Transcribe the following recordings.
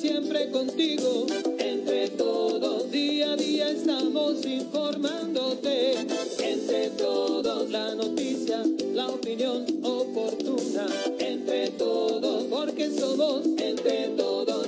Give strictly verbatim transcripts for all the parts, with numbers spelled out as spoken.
siempre contigo. Entre todos, día a día estamos informándote. Entre todos, la noticia, la opinión oportuna. Entre todos, porque somos entre todos.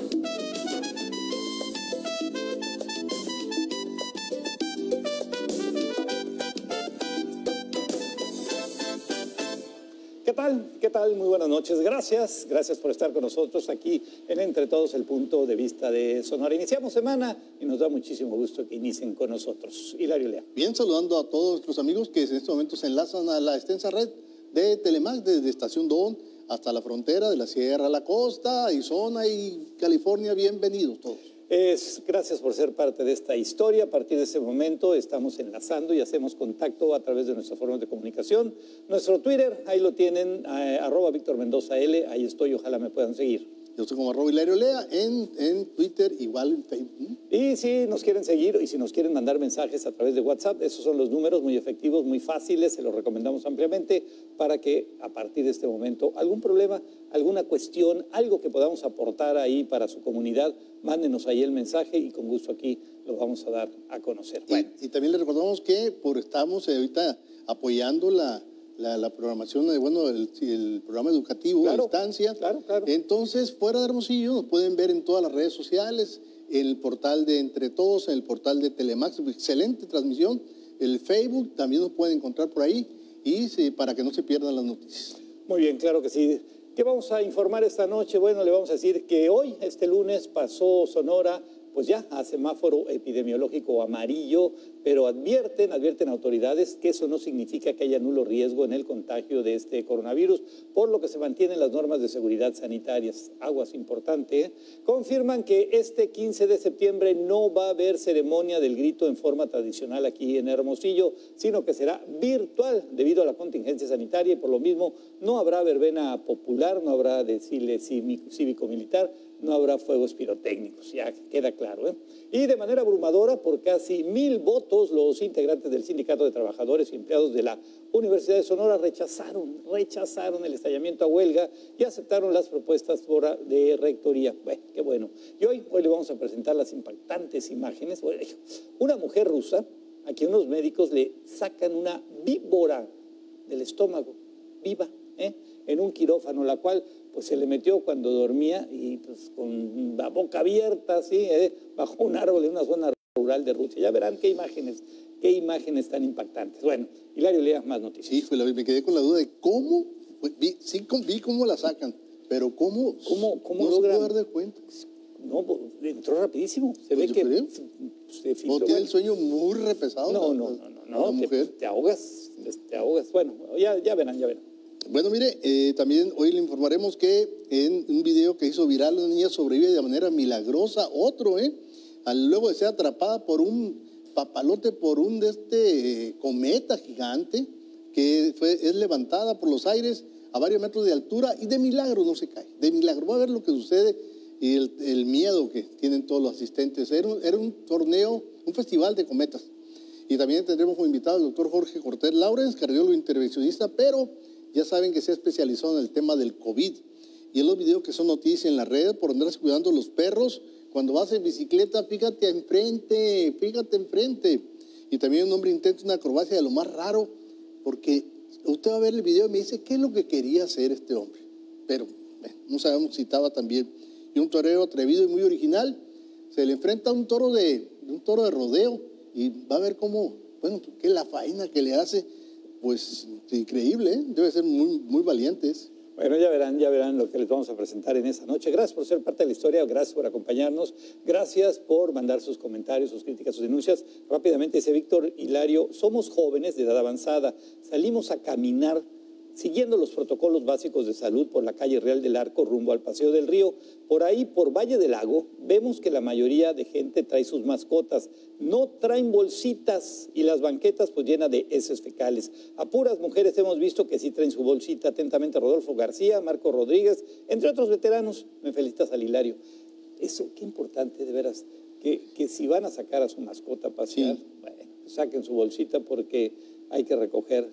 ¿Qué tal? ¿Qué tal? Muy buenas noches. Gracias. Gracias por estar con nosotros aquí en Entre Todos, el punto de vista de Sonora. Iniciamos semana y nos da muchísimo gusto que inicien con nosotros. Hilario Lea. Bien, saludando a todos nuestros amigos que en este momento se enlazan a la extensa red de Telemax desde Estación Don hasta la frontera de la Sierra a la Costa, Arizona y California. Bienvenidos todos. Es, gracias por ser parte de esta historia. A partir de ese momento estamos enlazando y hacemos contacto a través de nuestras formas de comunicación. Nuestro Twitter, ahí lo tienen, eh, arroba Víctor Mendoza L, ahí estoy, ojalá me puedan seguir. Yo soy como arroba Hilario Lea en, en Twitter, igual en Facebook. Y si nos quieren seguir y si nos quieren mandar mensajes a través de WhatsApp, esos son los números muy efectivos, muy fáciles, se los recomendamos ampliamente para que a partir de este momento algún problema, alguna cuestión, algo que podamos aportar ahí para su comunidad, mándenos ahí el mensaje y con gusto aquí lo vamos a dar a conocer. Bueno. Y, y también les recordamos que por estamos ahorita apoyando la... La, la programación, de, bueno, el, el programa educativo claro, a distancia. Claro, claro. Entonces, fuera de Hermosillo, nos pueden ver en todas las redes sociales, en el portal de Entre Todos, en el portal de Telemax, excelente transmisión. El Facebook también nos pueden encontrar por ahí y sí, para que no se pierdan las noticias. Muy bien, claro que sí. ¿Qué vamos a informar esta noche? Bueno, le vamos a decir que hoy, este lunes, pasó Sonora pues ya a semáforo epidemiológico amarillo, pero advierten, advierten autoridades que eso no significa que haya nulo riesgo en el contagio de este coronavirus, por lo que se mantienen las normas de seguridad sanitarias. Aguas importante, ¿eh? Confirman que este quince de septiembre no va a haber ceremonia del grito en forma tradicional aquí en Hermosillo, sino que será virtual debido a la contingencia sanitaria y por lo mismo no habrá verbena popular, no habrá desfile cívico-militar, no habrá fuegos pirotécnicos, ya queda claro, ¿eh? Y de manera abrumadora, por casi mil votos, los integrantes del Sindicato de Trabajadores y Empleados de la Universidad de Sonora rechazaron, rechazaron el estallamiento a huelga y aceptaron las propuestas de rectoría. Bueno, qué bueno. Y hoy, hoy le vamos a presentar las impactantes imágenes. Bueno, una mujer rusa, a quien unos médicos le sacan una víbora del estómago, viva, ¿eh? En un quirófano, la cual pues se le metió cuando dormía y pues con la boca abierta, así, ¿eh? Bajo un árbol en una zona rural de Rusia. Ya verán qué imágenes, qué imágenes tan impactantes. Bueno, Hilario Lea, más noticias. Sí, pues, me quedé con la duda de cómo, pues, vi, sí vi cómo la sacan, pero cómo, ¿Cómo, cómo no logran? se puede dar de cuenta. No, entró rapidísimo. Se pues ve que creo. se filtró. No tiene el sueño muy repesado. No, la, no, no, no, no, la mujer. Te, te ahogas, te ahogas. Bueno, ya, ya verán, ya verán. Bueno, mire, eh, también hoy le informaremos que en un video que hizo viral una niña sobrevive de manera milagrosa, otro, ¿eh? Al, luego de ser atrapada por un papalote, por un de este eh, cometa gigante, que fue, es levantada por los aires a varios metros de altura y de milagro no se cae, de milagro. Va a ver lo que sucede y el, el miedo que tienen todos los asistentes. Era un, era un torneo, un festival de cometas. Y también tendremos como invitado al doctor Jorge Cortés Lawrence, cardiólogo intervencionista, pero ya saben que se ha especializado en el tema del COVID. Y en los videos que son noticias en las redes, por andarse cuidando los perros, cuando vas en bicicleta, fíjate enfrente, fíjate enfrente. Y también un hombre intenta una acrobacia de lo más raro, porque usted va a ver el video y me dice qué es lo que quería hacer este hombre. Pero bueno, no sabemos si estaba también. Y un torero atrevido y muy original, se le enfrenta a un toro de, un toro de rodeo y va a ver cómo, bueno, qué es la faena que le hace. Pues increíble, ¿eh? Debe ser muy, muy valientes. Bueno, ya verán, ya verán lo que les vamos a presentar en esta noche. Gracias por ser parte de la historia, gracias por acompañarnos, gracias por mandar sus comentarios, sus críticas, sus denuncias. Rápidamente dice Víctor Hilario, somos jóvenes de edad avanzada, salimos a caminar siguiendo los protocolos básicos de salud por la calle Real del Arco rumbo al Paseo del Río. Por ahí, por Valle del Lago, vemos que la mayoría de gente trae sus mascotas, no traen bolsitas y las banquetas pues llenas de heces fecales. A puras mujeres hemos visto que sí traen su bolsita. Atentamente Rodolfo García, Marco Rodríguez, entre otros veteranos. Me felicitas al Hilario. Eso, qué importante, de veras, que, que si van a sacar a su mascota a pasear, sí, bueno, saquen su bolsita porque hay que recoger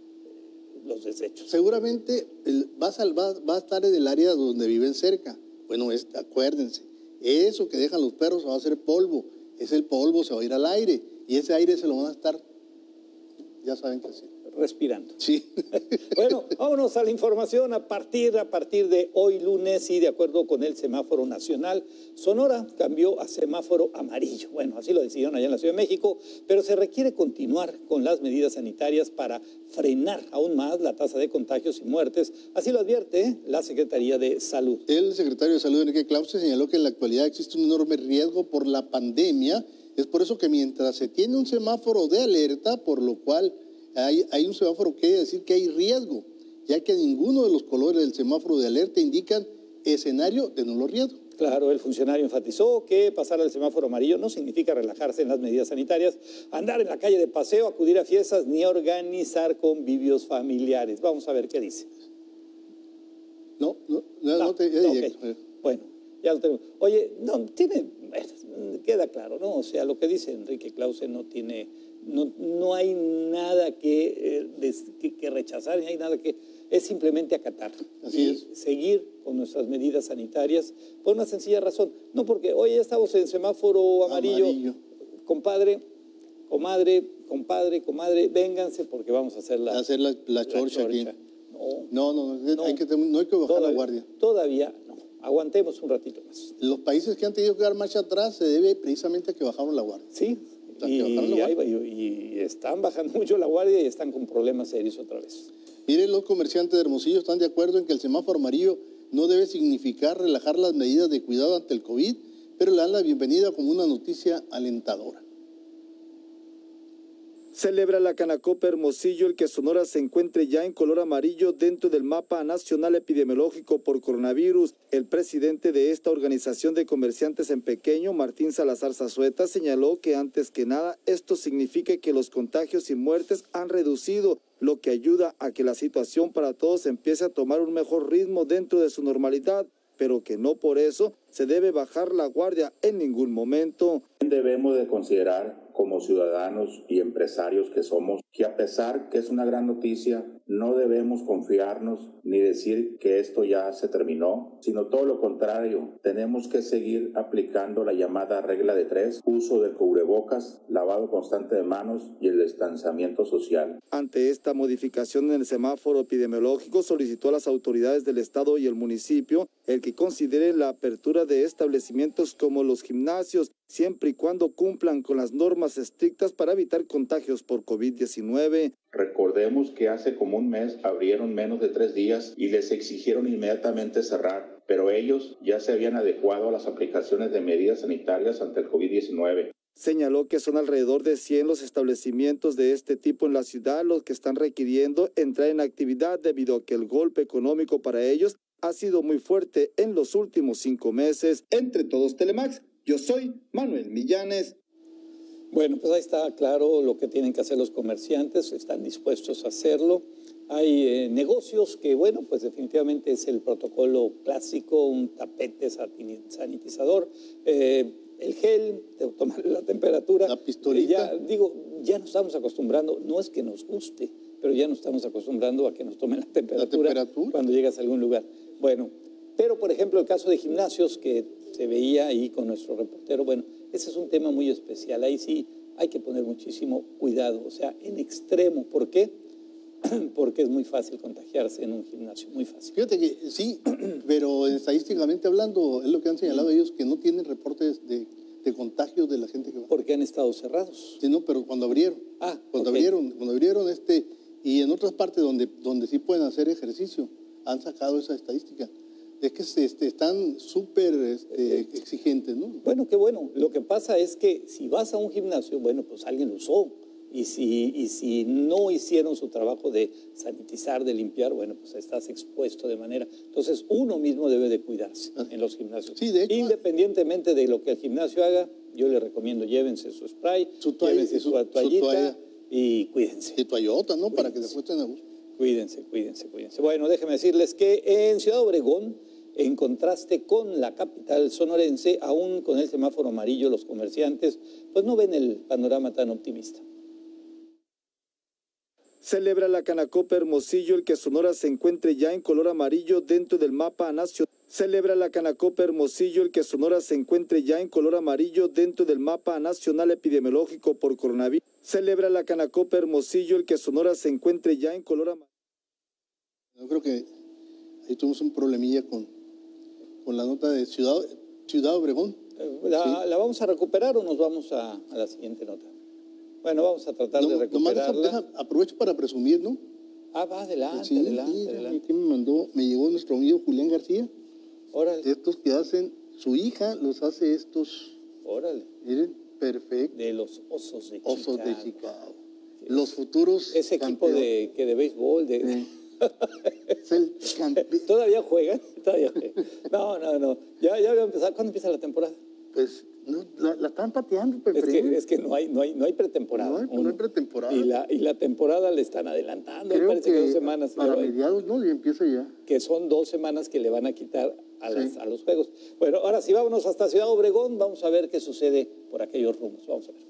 los desechos. Seguramente el, va, a, va, va a estar en el área donde viven cerca. Bueno, es, acuérdense, Eso que dejan los perros se va a hacer polvo. Ese polvo se va a ir al aire y ese aire se lo van a estar, ya saben que sí. Respirando. Sí. Bueno, vámonos a la información a partir, a partir de hoy lunes y de acuerdo con el semáforo nacional, Sonora cambió a semáforo amarillo. Bueno, así lo decidieron allá en la Ciudad de México, pero se requiere continuar con las medidas sanitarias para frenar aún más la tasa de contagios y muertes. Así lo advierte la Secretaría de Salud. El secretario de Salud, Enrique Clause, señaló que en la actualidad existe un enorme riesgo por la pandemia. Es por eso que mientras se tiene un semáforo de alerta, por lo cual Hay, hay un semáforo que quiere decir que hay riesgo, ya que ninguno de los colores del semáforo de alerta indican escenario de nulo riesgo. Claro, el funcionario enfatizó que pasar al semáforo amarillo no significa relajarse en las medidas sanitarias, andar en la calle de paseo, acudir a fiestas ni organizar convivios familiares. Vamos a ver qué dice. No, no, no, no, no te... no okay. Bueno, ya lo tenemos. Oye, no, tiene, queda claro, ¿no? O sea, lo que dice Enrique Clause no tiene... No, no hay nada que, eh, des, que, que rechazar, ni hay nada que... Es simplemente acatar. Así y es. Seguir con nuestras medidas sanitarias por una sencilla razón. No porque hoy ya estamos en semáforo amarillo. amarillo. Compadre, comadre, compadre, comadre, vénganse porque vamos a hacer la... Hacer la, la, la chorcha, chorcha aquí. No, no, no, no, hay que, no hay que bajar todavía, la guardia. Todavía no. Aguantemos un ratito más. Los países que han tenido que dar marcha atrás se debe precisamente a que bajaron la guardia. Sí. Y, y, y, y están bajando mucho la guardia y están con problemas serios otra vez. Miren, los comerciantes de Hermosillo están de acuerdo en que el semáforo amarillo no debe significar relajar las medidas de cuidado ante el COVID, pero le dan la bienvenida como una noticia alentadora. Celebra la Canacope Hermosillo el que Sonora se encuentre ya en color amarillo dentro del mapa nacional epidemiológico por coronavirus. El presidente de esta organización de comerciantes en pequeño, Martín Salazar Zazueta, señaló que antes que nada esto significa que los contagios y muertes han reducido, lo que ayuda a que la situación para todos empiece a tomar un mejor ritmo dentro de su normalidad, pero que no por eso se debe bajar la guardia en ningún momento. Debemos de considerar como ciudadanos y empresarios que somos, que a pesar que es una gran noticia, no debemos confiarnos ni decir que esto ya se terminó, sino todo lo contrario, tenemos que seguir aplicando la llamada regla de tres, uso del cubrebocas, lavado constante de manos y el distanciamiento social. Ante esta modificación en el semáforo epidemiológico, solicitó a las autoridades del estado y el municipio el que consideren la apertura de establecimientos como los gimnasios, siempre y cuando cumplan con las normas estrictas para evitar contagios por COVID diecinueve. Recordemos que hace como un mes abrieron menos de tres días y les exigieron inmediatamente cerrar, pero ellos ya se habían adecuado a las aplicaciones de medidas sanitarias ante el COVID diecinueve. Señaló que son alrededor de cien los establecimientos de este tipo en la ciudad los que están requiriendo entrar en actividad debido a que el golpe económico para ellos ha sido muy fuerte en los últimos cinco meses. Entre todos Telemax, yo soy Manuel Millanes. Bueno, pues ahí está claro lo que tienen que hacer los comerciantes, están dispuestos a hacerlo. Hay eh, negocios que, bueno, pues definitivamente es el protocolo clásico, un tapete sanitizador, eh, el gel, tomar la temperatura. La pistolita. Ya, digo, ya nos estamos acostumbrando, no es que nos guste, pero ya nos estamos acostumbrando a que nos tomen la temperatura, ¿La temperatura? cuando llegas a algún lugar. Bueno, pero por ejemplo el caso de gimnasios que se veía ahí con nuestro reportero, bueno, ese es un tema muy especial, ahí sí hay que poner muchísimo cuidado, o sea, en extremo. ¿Por qué? Porque es muy fácil contagiarse en un gimnasio, muy fácil. Fíjate que sí, pero estadísticamente hablando, es lo que han señalado ellos, que no tienen reportes de, de contagios de la gente que va. Porque han estado cerrados. Sí, no, pero cuando abrieron, ah, cuando okay. abrieron, cuando abrieron este, y en otras partes donde, donde sí pueden hacer ejercicio, han sacado esa estadística. Es que este, están súper este, exigentes, ¿no? Bueno, qué bueno. Lo que pasa es que si vas a un gimnasio, bueno, pues alguien lo usó. Y si, y si no hicieron su trabajo de sanitizar, de limpiar, bueno, pues estás expuesto de manera... Entonces, uno mismo debe de cuidarse en los gimnasios. Sí, de hecho, independientemente de lo que el gimnasio haga, yo le recomiendo, llévense su spray, su toalla, llévense su, su toallita su toalla. Y cuídense. Y toallota, ¿no? Cuídense. Para que después estén a gusto. Cuídense, cuídense, cuídense. Bueno, déjeme decirles que en Ciudad Obregón, en contraste con la capital sonorense, aún con el semáforo amarillo, los comerciantes pues no ven el panorama tan optimista. Celebra la Canacope Hermosillo el que Sonora se encuentre ya en color amarillo dentro del mapa nacional. Celebra la Canacope Hermosillo el que Sonora se encuentre ya en color amarillo dentro del mapa nacional epidemiológico por coronavirus. Celebra la Canacope Hermosillo el que Sonora se encuentre ya en color amarillo. Yo creo que ahí tuvimos un problemilla con, con la nota de Ciudad, Ciudad Obregón. ¿La, ¿Sí? ¿La vamos a recuperar o nos vamos a, a la siguiente nota? Bueno, vamos a tratar No, de recuperarla. nomás deja- aprovecho para presumir, ¿no? Ah, va, adelante, Sí, adelante, sí, adelante. aquí me mandó, me llegó nuestro amigo Julián García. Órale, Estos que hacen, su hija los hace estos, órale. miren, perfecto, De los Osos de Chicago. Osos de Chicago. Los futuros Ese equipo campeones. de, que de béisbol, de... Sí. Es el campeón. ¿Todavía juegan? Todavía juegan. No, no, no. Ya, ya voy a empezar. ¿Cuándo empieza la temporada? Pues no, la, la están pateando, Pepe. Es que, es que no hay, no hay, no hay pretemporada. No hay- no hay Uno. pretemporada. Y la, y la temporada le están adelantando. Me Creo parece que, que dos semanas. para ya- mediados, ¿no? Y empieza ya. que son dos semanas que le van a quitar a, las- Sí. a los juegos. Bueno, ahora sí, vámonos hasta Ciudad Obregón. Vamos a ver qué sucede por aquellos rumbos. Vamos a ver.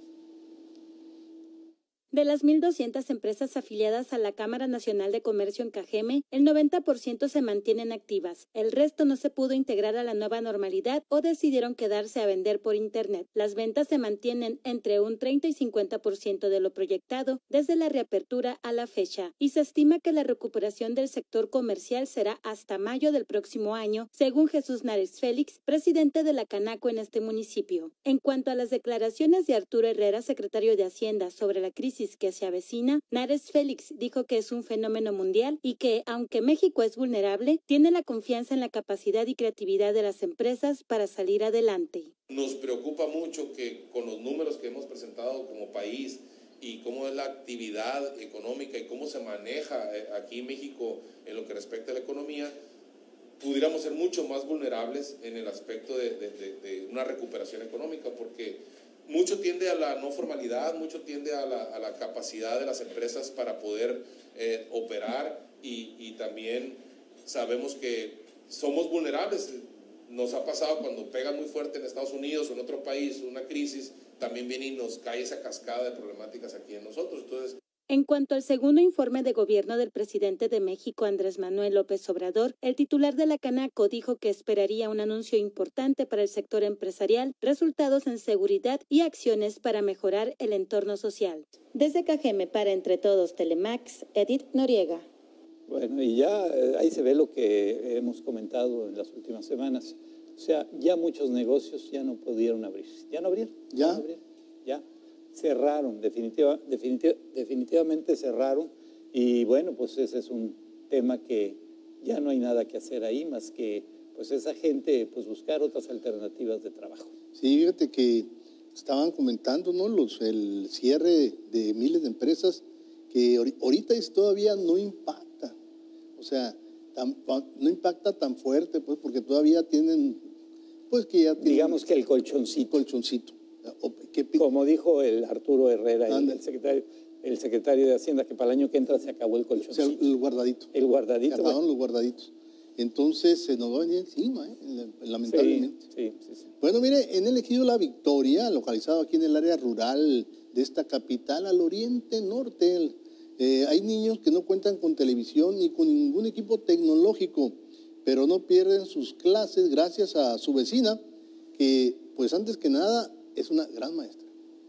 De las mil doscientas empresas afiliadas a la Cámara Nacional de Comercio en Cajeme, el noventa por ciento se mantienen activas. El resto no se pudo integrar a la nueva normalidad o decidieron quedarse a vender por Internet. Las ventas se mantienen entre un treinta y cincuenta por ciento de lo proyectado desde la reapertura a la fecha, y se estima que la recuperación del sector comercial será hasta mayo del próximo año, según Jesús Nares Félix, presidente de la Canaco en este municipio. En cuanto a las declaraciones de Arturo Herrera, secretario de Hacienda, sobre la crisis que se avecina, Nares Félix dijo que es un fenómeno mundial y que, aunque México es vulnerable, tiene la confianza en la capacidad y creatividad de las empresas para salir adelante. Nos preocupa mucho que con los números que hemos presentado como país y cómo es la actividad económica y cómo se maneja aquí en México en lo que respecta a la economía, pudiéramos ser mucho más vulnerables en el aspecto de, de, de, de una recuperación económica, porque mucho tiende a la no formalidad, mucho tiende a la, a la capacidad de las empresas para poder eh, operar y, y también sabemos que somos vulnerables. Nos ha pasado cuando pega muy fuerte en Estados Unidos o en otro país una crisis, también viene y nos cae esa cascada de problemáticas aquí en nosotros. Entonces, En cuanto al segundo informe de gobierno del presidente de México, Andrés Manuel López Obrador, el titular de la Canaco dijo que esperaría un anuncio importante para el sector empresarial, resultados en seguridad y acciones para mejorar el entorno social. Desde Cajeme para Entre Todos Telemax, Edith Noriega. Bueno, y ya eh, ahí se ve lo que hemos comentado en las últimas semanas. O sea, ya muchos negocios ya no pudieron abrir. ¿Ya no abrieron? ¿Ya? no abrieron. Ya. Cerraron, definitiva, definitiva, definitivamente cerraron. Y bueno, pues ese es un tema que ya no hay nada que hacer ahí más que pues esa gente pues buscar otras alternativas de trabajo. Sí, fíjate que estaban comentando, ¿no? Los, el cierre de miles de empresas que ahori- ahorita es, todavía no impacta. O sea, tan- no impacta tan fuerte, pues, porque todavía tienen, pues que ya tienen Digamos que el colchoncito. colchoncito. O- que pi- Como dijo el Arturo Herrera, el, Ándale. el secretario, el secretario de Hacienda, que para el año que entra se acabó el o sea, colchoncito. el guardadito. El guardadito. Acabaron bueno. los guardaditos. Entonces se nos va a venir encima, ¿eh? Lamentablemente. Sí, sí, sí. Bueno, mire, en el ejido La Victoria, localizado aquí en el área rural de esta capital, al oriente norte, eh, hay niños que no cuentan con televisión ni con ningún equipo tecnológico, pero no pierden sus clases gracias a su vecina, que pues antes que nada es una gran maestra.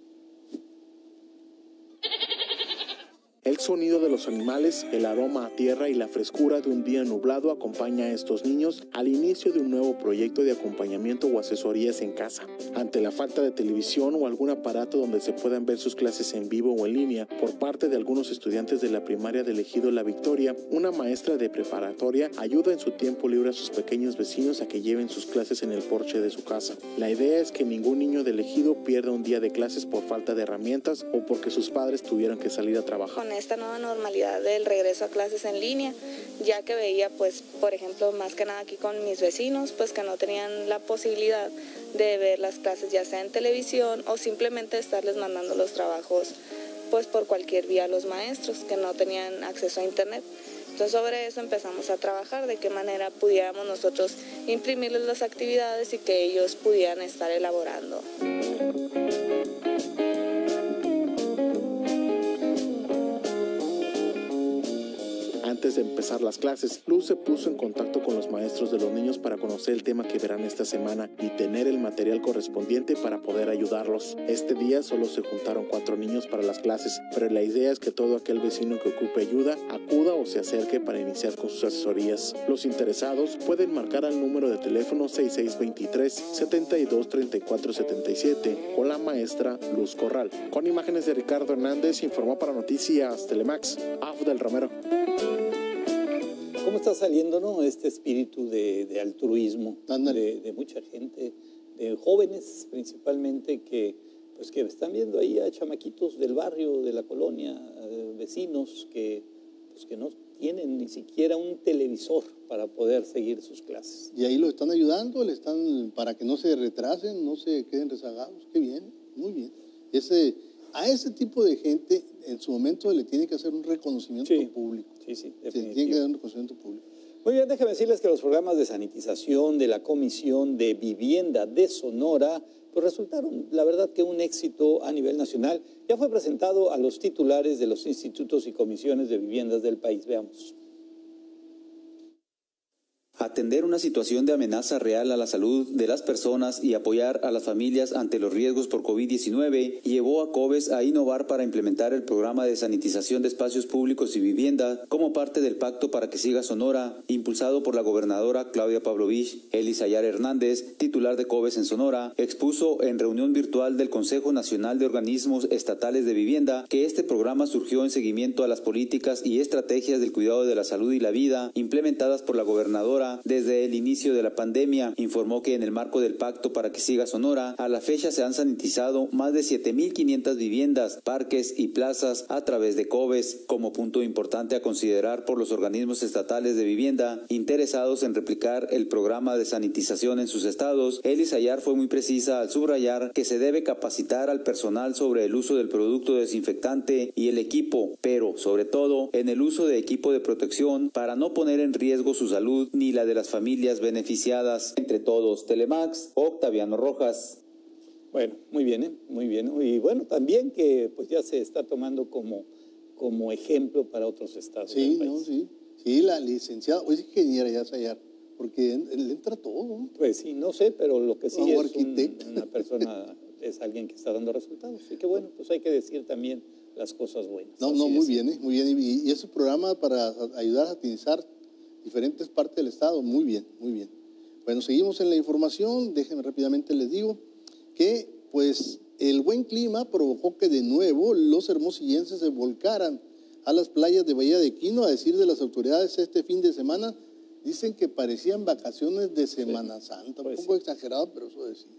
El sonido de los animales, el aroma a tierra y la frescura de un día nublado acompaña a estos niños al inicio de un nuevo proyecto de acompañamiento o asesorías en casa. Ante la falta de televisión o algún aparato donde se puedan ver sus clases en vivo o en línea por parte de algunos estudiantes de la primaria del ejido La Victoria, una maestra de preparatoria ayuda en su tiempo libre a sus pequeños vecinos a que lleven sus clases en el porche de su casa. La idea es que ningún niño del ejido pierda un día de clases por falta de herramientas o porque sus padres tuvieron que salir a trabajar. Con esta nueva normalidad del regreso a clases en línea, ya que veía, pues, por ejemplo, más que nada aquí con mis vecinos, pues que no tenían la posibilidad de ver las clases ya sea en televisión o simplemente estarles mandando los trabajos, pues, por cualquier vía a los maestros que no tenían acceso a internet. Entonces, sobre eso empezamos a trabajar, de qué manera pudiéramos nosotros imprimirles las actividades y que ellos pudieran estar elaborando. Antes de empezar las clases, Luz se puso en contacto con los maestros de los niños para conocer el tema que verán esta semana y tener el material correspondiente para poder ayudarlos. Este día solo se juntaron cuatro niños para las clases, pero la idea es que todo aquel vecino que ocupe ayuda acuda o se acerque para iniciar con sus asesorías. Los interesados pueden marcar al número de teléfono seis seis dos tres, siete dos tres cuatro siete siete con la maestra Luz Corral. Con imágenes de Ricardo Hernández, informó para Noticias Telemax, Afdel Romero. ¿Cómo está saliendo, no, este espíritu de, de altruismo de, de mucha gente, de jóvenes principalmente, que, pues, que están viendo ahí a chamaquitos del barrio, de la colonia, eh, vecinos que, pues, que no tienen ni siquiera un televisor para poder seguir sus clases? Y ahí lo están ayudando, le están para que no se retrasen, no se queden rezagados. Qué bien, muy bien. Ese, a ese tipo de gente en su momento le tiene que hacer un reconocimiento sí, público. Sí, sí, se tiene que dar un reconocimiento público. Muy bien, déjame decirles que los programas de sanitización de la Comisión de Vivienda de Sonora pues resultaron, la verdad, que un éxito a nivel nacional. Ya fue presentado a los titulares de los institutos y comisiones de viviendas del país. Veamos. Atender una situación de amenaza real a la salud de las personas y apoyar a las familias ante los riesgos por COVID diecinueve llevó a COBES a innovar para implementar el programa de sanitización de espacios públicos y vivienda como parte del Pacto para que siga Sonora, impulsado por la gobernadora Claudia Pavlovich. Elisayar Hernández, titular de COBES en Sonora, expuso en reunión virtual del Consejo Nacional de Organismos Estatales de Vivienda que este programa surgió en seguimiento a las políticas y estrategias del cuidado de la salud y la vida implementadas por la gobernadora desde el inicio de la pandemia. Informó que en el marco del Pacto para que siga Sonora, a la fecha se han sanitizado más de siete mil quinientas viviendas, parques y plazas a través de COBES, como punto importante a considerar por los organismos estatales de vivienda interesados en replicar el programa de sanitización en sus estados. Elisayar fue muy precisa al subrayar que se debe capacitar al personal sobre el uso del producto desinfectante y el equipo, pero sobre todo en el uso de equipo de protección para no poner en riesgo su salud ni la de las familias beneficiadas. Entre todos, Telemax, Octaviano Rojas. Bueno, muy bien, ¿eh? Muy bien. Y bueno, también que pues ya se está tomando como, como ejemplo para otros estados sí, del país. No, sí, sí, la licenciada, o es ingeniera ya Sayar, porque él entra todo. Pues sí, no sé, pero lo que sí o es un, una persona, es alguien que está dando resultados. Así que bueno, pues hay que decir también las cosas buenas. No, no, muy bien, ¿eh? Muy bien. Y, y ese programa para ayudar a satinizar diferentes partes del estado, muy bien, muy bien. Bueno, seguimos en la información, déjenme rápidamente les digo que pues el buen clima provocó que de nuevo los hermosillenses se volcaran a las playas de Bahía de Quino. A decir de las autoridades, este fin de semana dicen que parecían vacaciones de Semana sí, Santa, pues un poco sí. exagerado, pero eso decía.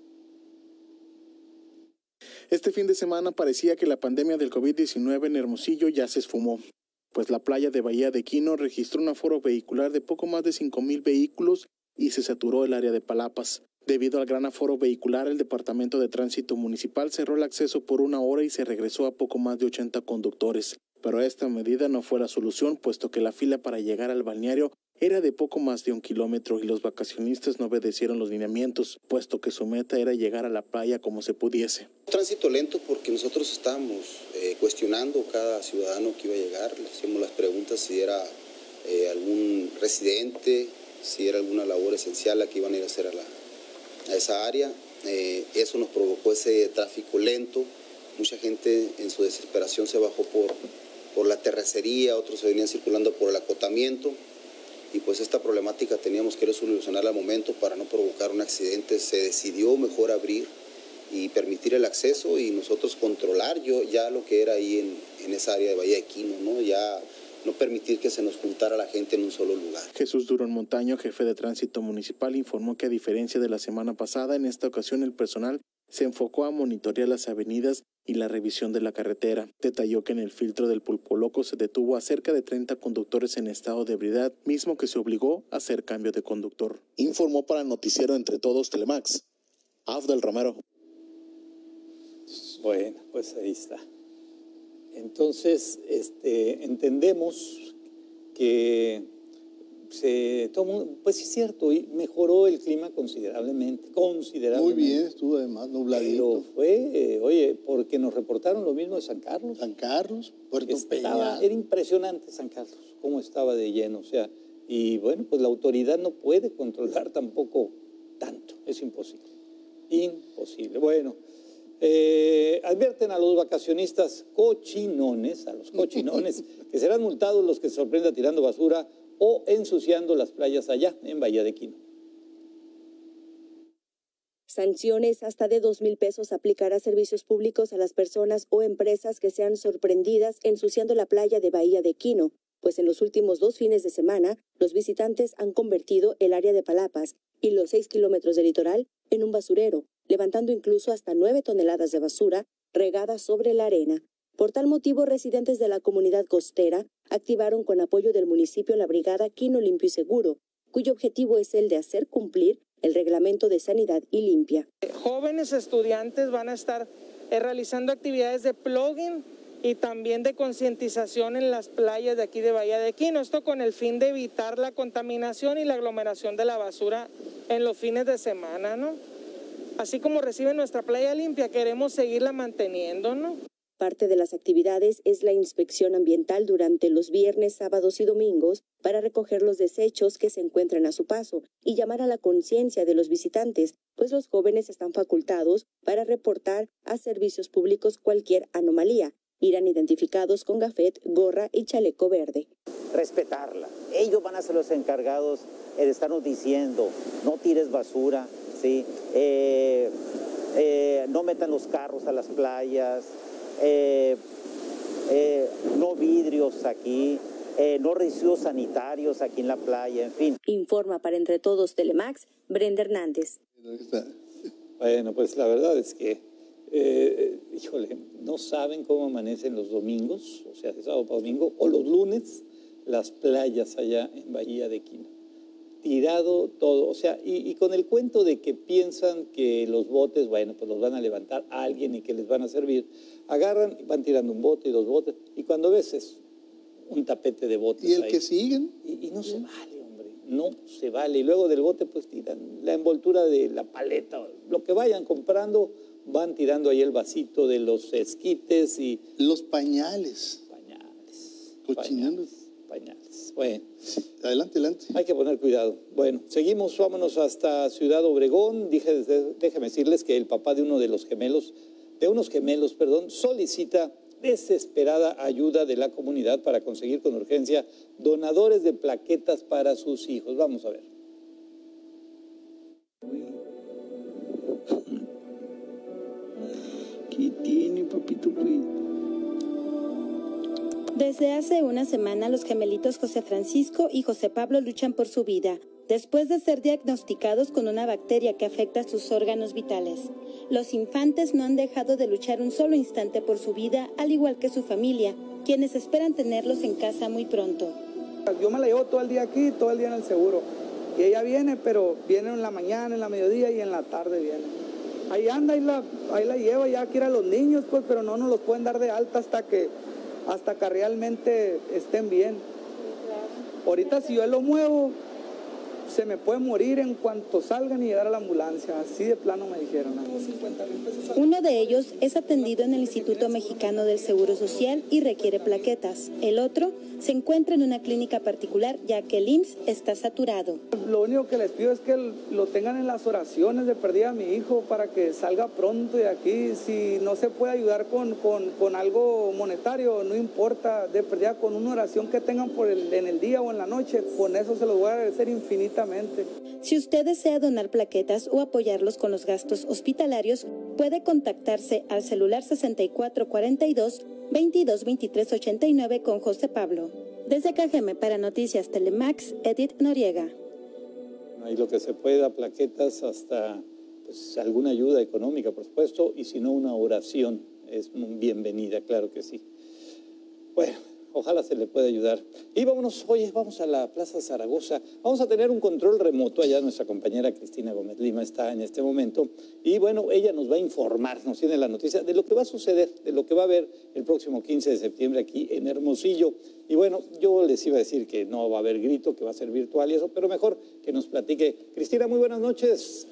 Este fin de semana parecía que la pandemia del COVID diecinueve en Hermosillo ya se esfumó, pues la playa de Bahía de Quino registró un aforo vehicular de poco más de cinco mil vehículos y se saturó el área de Palapas. Debido al gran aforo vehicular, el Departamento de Tránsito Municipal cerró el acceso por una hora y se regresó a poco más de ochenta conductores. Pero esta medida no fue la solución, puesto que la fila para llegar al balneario era de poco más de un kilómetro y los vacacionistas no obedecieron los lineamientos, puesto que su meta era llegar a la playa como se pudiese. Tránsito lento porque nosotros estábamos eh, cuestionando cada ciudadano que iba a llegar, le hacíamos las preguntas si era eh, algún residente, si era alguna labor esencial la que iban a ir a hacer a, la, a esa área. Eh, eso nos provocó ese tráfico lento, mucha gente en su desesperación se bajó por, por la terracería, otros se venían circulando por el acotamiento. Y pues esta problemática teníamos que solucionar al momento para no provocar un accidente. Se decidió mejor abrir y permitir el acceso y nosotros controlar yo ya lo que era ahí en, en esa área de Bahía de Quino, ¿no? Ya no permitir que se nos juntara la gente en un solo lugar. Jesús Durón Montaño, jefe de Tránsito Municipal, informó que a diferencia de la semana pasada, en esta ocasión el personal se enfocó a monitorear las avenidas y la revisión de la carretera. Detalló que en el filtro del Pulpo Loco se detuvo a cerca de treinta conductores en estado de ebriedad, mismo que se obligó a hacer cambio de conductor. Informó para Noticiero Entre Todos Telemax, Afdel Romero. Bueno, pues ahí está. Entonces, este, entendemos que se tomó, pues sí es cierto, y mejoró el clima considerablemente, considerablemente. Muy bien, estuvo además nubladito. Pero fue, eh, oye, porque nos reportaron lo mismo de San Carlos. San Carlos, Puerto Estaba, Peña. era impresionante San Carlos, cómo estaba de lleno, o sea, y bueno, pues la autoridad no puede controlar tampoco tanto, es imposible, imposible. Bueno, eh, advierten a los vacacionistas cochinones, a los cochinones, que serán multados los que se sorprenda tirando basura o ensuciando las playas allá en Bahía de Quino. Sanciones hasta de dos mil pesos aplicará servicios públicos a las personas o empresas que sean sorprendidas ensuciando la playa de Bahía de Quino, pues en los últimos dos fines de semana los visitantes han convertido el área de Palapas y los seis kilómetros de litoral en un basurero, levantando incluso hasta nueve toneladas de basura regada sobre la arena. Por tal motivo, residentes de la comunidad costera activaron con apoyo del municipio la brigada Quino Limpio y Seguro, cuyo objetivo es el de hacer cumplir el reglamento de sanidad y limpia. Jóvenes estudiantes van a estar eh, realizando actividades de plugging y también de concientización en las playas de aquí de Bahía de Quino, esto con el fin de evitar la contaminación y la aglomeración de la basura en los fines de semana, ¿no? Así como reciben nuestra playa limpia, queremos seguirla manteniendo, ¿no? Parte de las actividades es la inspección ambiental durante los viernes, sábados y domingos para recoger los desechos que se encuentran a su paso y llamar a la conciencia de los visitantes, pues los jóvenes están facultados para reportar a servicios públicos cualquier anomalía. Irán identificados con gafet, gorra y chaleco verde. Respetarla. Ellos van a ser los encargados de estarnos diciendo, no tires basura, ¿sí? eh, eh, no metan los carros a las playas, Eh, eh, no vidrios aquí, eh, no residuos sanitarios aquí en la playa, en fin. Informa para Entre Todos Telemax, Brenda Hernández. Bueno, pues la verdad es que, eh, híjole, no saben cómo amanecen los domingos, o sea, de sábado para domingo, o los lunes, las playas allá en Bahía de Quino. Tirado todo, o sea, y, y con el cuento de que piensan que los botes, bueno, pues los van a levantar a alguien y que les van a servir, agarran y van tirando un bote y dos botes, y cuando ves es un tapete de botes. ¿Y el ahí. que siguen? Y, y no se vale, hombre, no se vale. Y luego del bote pues tiran la envoltura de la paleta, lo que vayan comprando, van tirando ahí el vasito de los esquites y... Los pañales. Pañales. Cochinando. Pañales, pañales. Bueno. Adelante, adelante. Hay que poner cuidado. Bueno, seguimos, vámonos hasta Ciudad Obregón. Dije, déjeme decirles que el papá de uno de los gemelos, de unos gemelos, perdón, solicita desesperada ayuda de la comunidad para conseguir con urgencia donadores de plaquetas para sus hijos. Vamos a ver. ¿Qué tiene, papito? Desde hace una semana, los gemelitos José Francisco y José Pablo luchan por su vida, después de ser diagnosticados con una bacteria que afecta sus órganos vitales. Los infantes no han dejado de luchar un solo instante por su vida, al igual que su familia, quienes esperan tenerlos en casa muy pronto. Yo me la llevo todo el día aquí, todo el día en el seguro. Y ella viene, pero viene en la mañana, en la mediodía y en la tarde viene. Ahí anda, ahí la, ahí la lleva, ya quiere a los niños, pues, pero no nos los pueden dar de alta hasta que... hasta que realmente estén bien. Ahorita si yo lo muevo, se me puede morir en cuanto salgan y llegar a la ambulancia. Así de plano me dijeron. Uno de ellos es atendido en el Instituto Mexicano del Seguro Social y requiere plaquetas. El otro se encuentra en una clínica particular, ya que el I M S S está saturado. Lo único que les pido es que lo tengan en las oraciones de perdida a mi hijo para que salga pronto de aquí. Si no se puede ayudar con, con, con algo monetario, no importa, de perdida con una oración que tengan por el, en el día o en la noche, con eso se los voy a agradecer infinitamente. Si usted desea donar plaquetas o apoyarlos con los gastos hospitalarios, puede contactarse al celular sesenta y cuatro cuarenta y dos, veintidós veintitrés ochenta y nueve con José Pablo. Desde Cajeme para Noticias Telemax, Edith Noriega. Ahí lo que se pueda, plaquetas, hasta pues, alguna ayuda económica, por supuesto, y si no, una oración es bienvenida, claro que sí. Bueno, ojalá se le pueda ayudar. Y vámonos, oye, vamos a la Plaza Zaragoza. Vamos a tener un control remoto. Allá nuestra compañera Cristina Gómez Lima está en este momento. Y bueno, ella nos va a informar, nos tiene la noticia de lo que va a suceder, de lo que va a haber el próximo quince de septiembre aquí en Hermosillo. Y bueno, yo les iba a decir que no va a haber grito, que va a ser virtual y eso, pero mejor que nos platique. Cristina, muy buenas noches.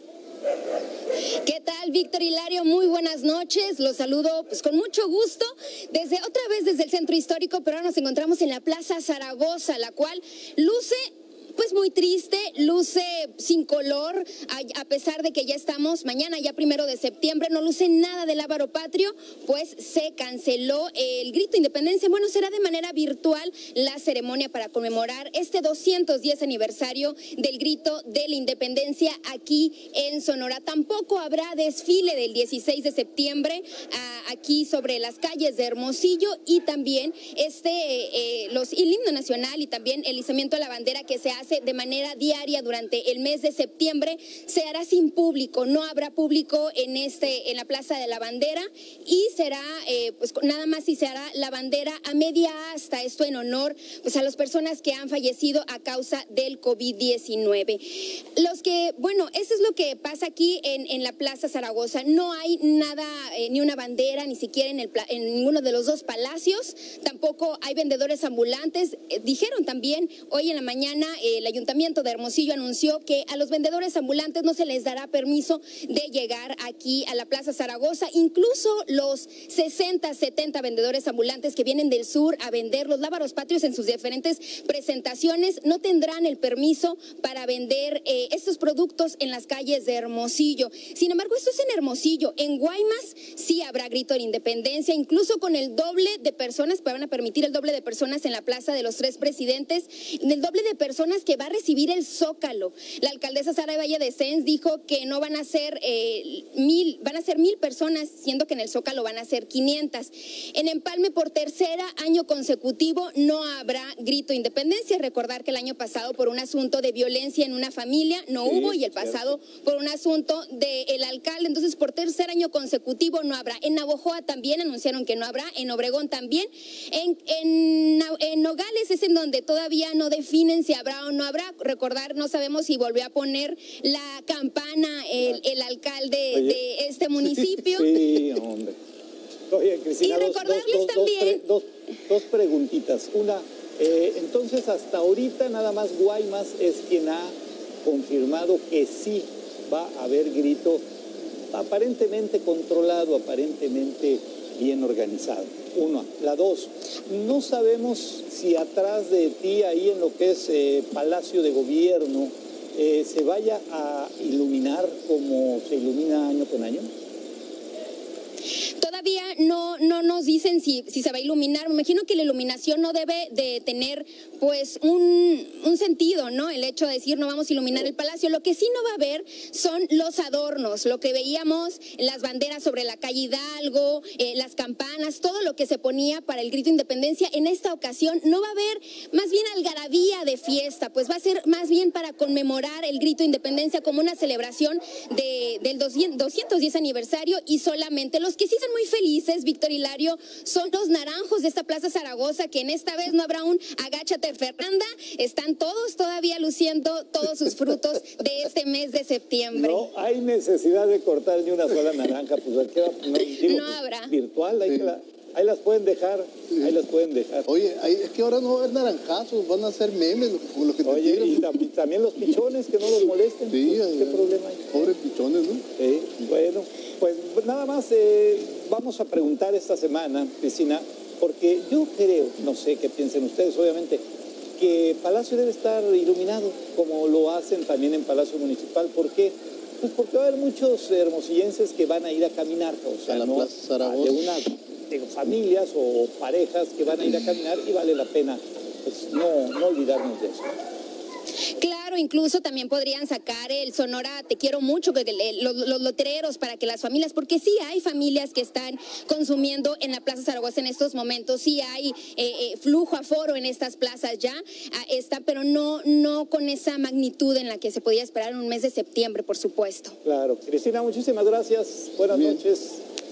¿Qué tal, Víctor Hilario? Muy buenas noches. Los saludo pues con mucho gusto desde otra vez desde el centro histórico, pero ahora nos encontramos en la Plaza Zaragoza, la cual luce pues muy triste, luce sin color, a, a pesar de que ya estamos mañana, ya primero de septiembre, no luce nada del Lábaro Patrio, pues se canceló el grito de independencia. Bueno, será de manera virtual la ceremonia para conmemorar este doscientos diez aniversario del grito de la independencia aquí en Sonora. Tampoco habrá desfile del dieciséis de septiembre a, aquí sobre las calles de Hermosillo, y también este eh, los, el himno nacional y también el izamiento de la bandera que se hace de manera diaria durante el mes de septiembre se hará sin público. No habrá público en este en la Plaza de la Bandera, y será eh, pues nada más si se hará la bandera a media asta, esto en honor pues a las personas que han fallecido a causa del COVID diecinueve. Los que, bueno, eso es lo que pasa aquí en, en la Plaza Zaragoza. No hay nada, eh, ni una bandera, ni siquiera en, el, en ninguno de los dos palacios. Tampoco hay vendedores ambulantes. Eh, dijeron también hoy en la mañana eh, el Ayuntamiento de Hermosillo anunció que a los vendedores ambulantes no se les dará permiso de llegar aquí a la Plaza Zaragoza. Incluso los sesenta, setenta vendedores ambulantes que vienen del sur a vender los lábaros patrios en sus diferentes presentaciones no tendrán el permiso para vender eh, estos productos en las calles de Hermosillo. Sin embargo, esto es en Hermosillo. En Guaymas sí habrá grito de independencia, incluso con el doble de personas, van a permitir el doble de personas en la Plaza de los Tres Presidentes, el doble de personas que va a recibir el Zócalo. La alcaldesa Sara Valle de Sens dijo que no van a ser eh, mil, van a ser mil personas, siendo que en el Zócalo van a ser quinientas. En Empalme, por tercera año consecutivo, no habrá grito de independencia. Recordar que el año pasado, por un asunto de violencia en una familia, no sí, hubo, y el pasado cierto. por un asunto del alcalde. Entonces, por tercer año consecutivo no habrá. En Navojoa también anunciaron que no habrá, en Obregón también. En, en, en Nogales es en donde todavía no definen si habrá o no habrá. Recordar, no sabemos si volvió a poner la campana el, el alcalde Oye. de este municipio. Sí, hombre. Oye, Cristina, y recordarles dos, dos, también... Dos, dos, dos preguntitas. Una, eh, entonces hasta ahorita nada más Guaymas es quien ha confirmado que sí va a haber grito aparentemente controlado, aparentemente bien organizado. Uno. La dos, no sabemos si atrás de ti, ahí en lo que es eh, Palacio de Gobierno, eh, se vaya a iluminar como se ilumina año con año. Todavía no, no nos dicen si, si se va a iluminar. Me imagino que la iluminación no debe de tener pues un, un sentido, ¿no? El hecho de decir no vamos a iluminar el palacio. Lo que sí no va a haber son los adornos, lo que veíamos, las banderas sobre la calle Hidalgo, eh, las campanas, todo lo que se ponía para el grito de independencia. En esta ocasión no va a haber más bien algarabía de fiesta, pues va a ser más bien para conmemorar el grito de independencia como una celebración de, del doscientos diez aniversario, y solamente los que sí son muy felices, Víctor Hilario, son los naranjos de esta Plaza Zaragoza, que en esta vez no habrá un agáchate Fernanda, están todos todavía luciendo todos sus frutos de este mes de septiembre. No hay necesidad de cortar ni una sola naranja, pues queda, no, digo, no habrá. Virtual, ahí, sí. la, ahí las pueden dejar, sí. ahí las pueden dejar. Oye, ahí, es que ahora no va a haber naranjazos, van a ser memes lo, lo que te Oye, tiran. Y tam, también los pichones, que no los molesten. Sí, pues, ¿qué problema hay? Pobres pichones, ¿no? Sí, bueno, pues nada más eh, vamos a preguntar esta semana, Cristina, porque yo creo, no sé qué piensen ustedes, obviamente, que Palacio debe estar iluminado, como lo hacen también en Palacio Municipal. ¿Por qué? Pues porque va a haber muchos hermosillenses que van a ir a caminar, o sea, a la no, Plaza Zaragoza. de una de familias o parejas que van a ir a caminar, y vale la pena pues, no, no olvidarnos de eso. Claro, incluso también podrían sacar el Sonora Te Quiero Mucho, los, los lotereros, para que las familias, porque sí hay familias que están consumiendo en la Plaza Zaragoza en estos momentos, sí hay eh, eh, flujo, aforo en estas plazas ya, está, pero no, no con esa magnitud en la que se podía esperar en un mes de septiembre, por supuesto. Claro. Cristina, muchísimas gracias. Buenas Bien. noches.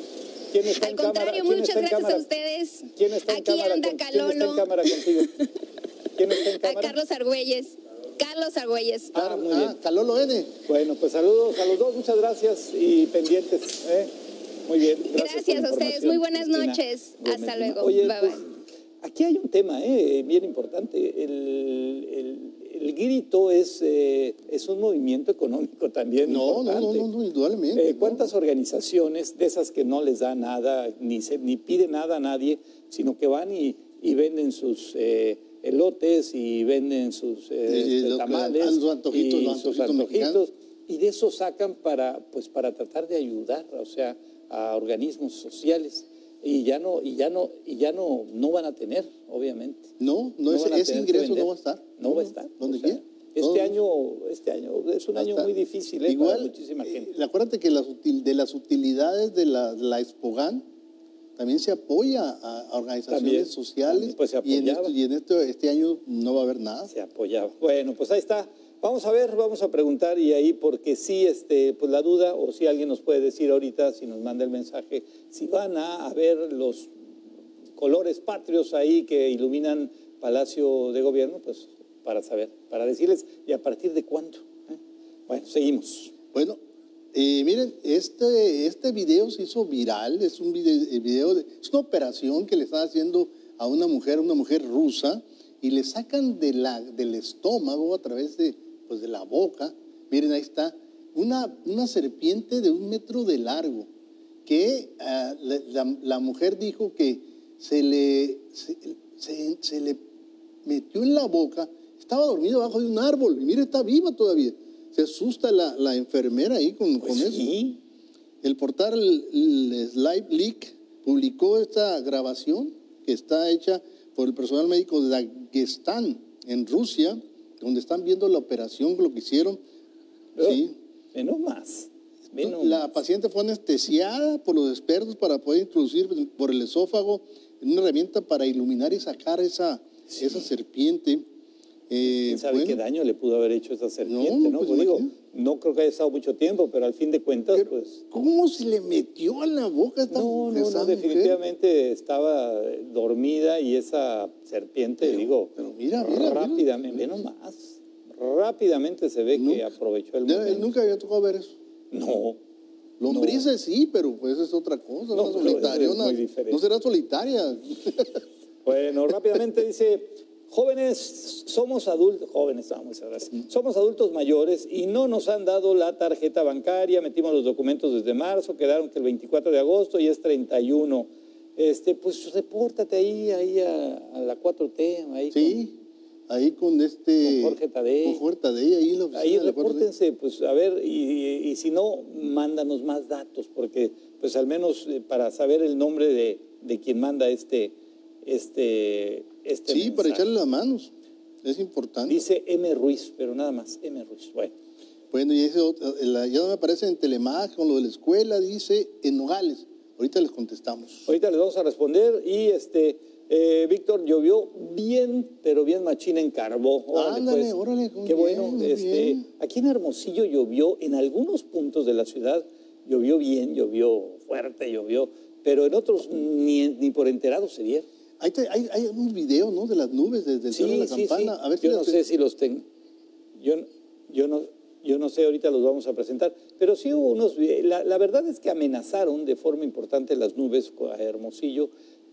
¿Quién está Al en contrario, cámara? ¿Quién muchas está en gracias cámara? a ustedes. ¿Quién está en Aquí cámara anda con- Calolo. ¿Quién está en cámara contigo? ¿Quién está en A cámara? Carlos Argüelles. Carlos Argüelles. Ah, muy bien. Calolo N. Bueno, pues saludos a los dos, muchas gracias y pendientes. ¿eh? Muy bien. Gracias, por la a ustedes. información, Muy buenas Cristina noches. Gómez Hasta Lima. luego. Oye, bye pues, bye. aquí hay un tema eh, bien importante. El, el, el grito es, eh, es un movimiento económico también No, no, importante. no, no, no, indudablemente. Eh, ¿Cuántas organizaciones de esas que no les da nada, ni, se, ni pide nada a nadie, sino que van y, y venden sus eh, elotes y venden sus eh, Y este, los- tamales los antojitos, y los sus antojitos mexicanos. antojitos, y de eso sacan para, pues, para tratar de ayudar, o sea, a organismos sociales. Y ya no, y ya no, y ya no, no van a tener, obviamente. No, no, ese, van a ese tener que ingreso vender. no va a estar. No va a estar. ¿Dónde o sea, quiera? Este Todo. año, este año es un año Hasta- muy difícil ¿eh? Igual, para muchísima gente. Eh, acuérdate que las util- de las utilidades de la, la Expogan también se apoya a, a organizaciones También, sociales también, pues, se y en, apoyaba. esto, y en este, este año no va a haber nada. Se apoyaba. Bueno, pues ahí está. Vamos a ver, vamos a preguntar y ahí porque sí, este, pues la duda o si alguien nos puede decir ahorita, si nos manda el mensaje, si van a, a ver los colores patrios ahí que iluminan Palacio de Gobierno, pues para saber, para decirles y a partir de cuándo. ¿eh? Bueno, seguimos. Bueno, eh, miren, este, este video se hizo viral, es un video, eh, video de, es una operación que le están haciendo a una mujer, una mujer rusa, y le sacan de la, del estómago a través de, pues, de la boca, miren ahí está, una, una serpiente de un metro de largo, que uh, la, la, la mujer dijo que se le, se, se, se le metió en la boca, estaba dormido abajo de un árbol, y mire, está viva todavía. Se asusta la, la enfermera ahí con, Pues con eso. sí. El portal el Slide Leak publicó esta grabación que está hecha por el personal médico de Daguestán, en Rusia, donde están viendo la operación, lo que hicieron. Pero, sí. Menos más. Menos La más. paciente fue anestesiada por los expertos para poder introducir por el esófago una herramienta para iluminar y sacar esa, Sí. esa serpiente. Eh, ¿Quién sabe bueno, qué daño le pudo haber hecho esa serpiente? No, pues Pues digo, imagínate. no creo que haya estado mucho tiempo, pero al fin de cuentas, pero, pues... ¿cómo se le metió a la boca esta No, no, esa no, mujer? definitivamente estaba dormida y esa serpiente, Pero- digo, pero mira, mira, mira. rápidamente, menos más, rápidamente se ve que Nunca- aprovechó el Ya, momento. él nunca había tocado ver eso. No, Lombrices sí, pero pues es otra cosa, No, una pero eso es solitariona. muy diferente. No será solitaria. bueno, rápidamente dice, jóvenes, somos adultos, jóvenes, vamos, muchas gracias, somos adultos mayores y no nos han dado la tarjeta bancaria, metimos los documentos desde marzo, quedaron que el veinticuatro de agosto y es treinta y uno. Este, pues repórtate ahí, ahí a, a la cuatro T, ahí Sí, ahí con este... Con Jorge Tadei. Con Jorge Tadei, ahí en la con- oficina ahí de la cuatro T. repórtense, pues a ver, y, y si no, mándanos más datos, porque pues al menos eh, para saber el nombre de, de quien manda este, este, este Sí, mensaje. para echarle las manos. Es importante. Dice M. Ruiz, pero nada más, M. Ruiz. Bueno, Bueno, y ese otro- la- ya no me aparece en Telemag con lo de la escuela, dice en Nogales. Ahorita les contestamos. ahorita les vamos a responder y este, eh, Víctor, llovió bien, pero bien machín en Carbó. Órale, Ándale, pues. órale, muy Qué bien, bueno. muy Este, bien. aquí en Hermosillo llovió, en algunos puntos de la ciudad, llovió bien, llovió fuerte, llovió, pero en otros ni, ni por enterado se dieron. Ahí te- hay, hay un video, ¿no? De las nubes desde el cielo de la campana. A ver si yo no las- sé si los tengo. Yo, yo, no, yo no sé, ahorita los vamos a presentar. Pero sí hubo unos... La, la verdad es que amenazaron de forma importante las nubes a Hermosillo,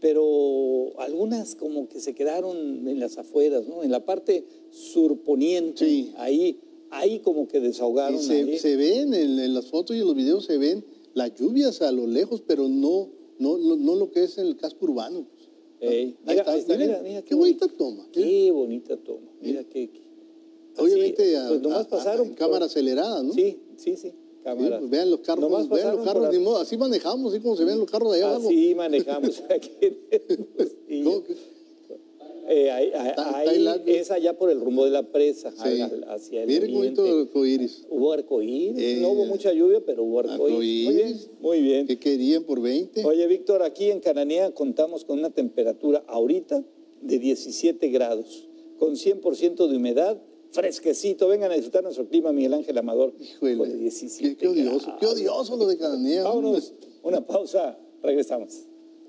pero algunas como que se quedaron en las afueras, ¿no? En la parte surponiente, Sí. ahí, ahí como que Y desahogaron. se, ahí. se ven en, en las fotos y en los videos se ven las lluvias a lo lejos, pero no, no, no, no lo que es el casco urbano. Ey, Ahí mira, está, ahí está, mira, mira, mira, qué bonita toma. Qué bonita toma. Mira qué... qué- Obviamente así, a, pues nomás a- pasaron a- en cámara acelerada, ¿no? Sí, sí, sí, Sí, cámara. pues vean los carros, Nomás vean los pasaron carros, por ni modo, así manejamos, así como se ven los carros de allá abajo. Así manejamos aquí en Hermosillo. ¿Cómo que? Eh, ahí, ahí- Está- ahí está el lago. es allá por el rumbo de la presa, Sí. al- hacia el Mire qué bonito oriente. arcoíris. Hubo arcoíris, Eh, no hubo mucha lluvia, pero hubo arcoíris. Muy bien, Arcoíris. muy bien. ¿Qué querían por veinte? Oye, Víctor, aquí en Cananea contamos con una temperatura ahorita de diecisiete grados, con cien por ciento de humedad, fresquecito. Vengan a disfrutar nuestro clima, Miguel Ángel Amador. Híjole, Con diecisiete qué, qué odioso, grados. qué odioso lo de Cananea. Vámonos, una pausa Regresamos.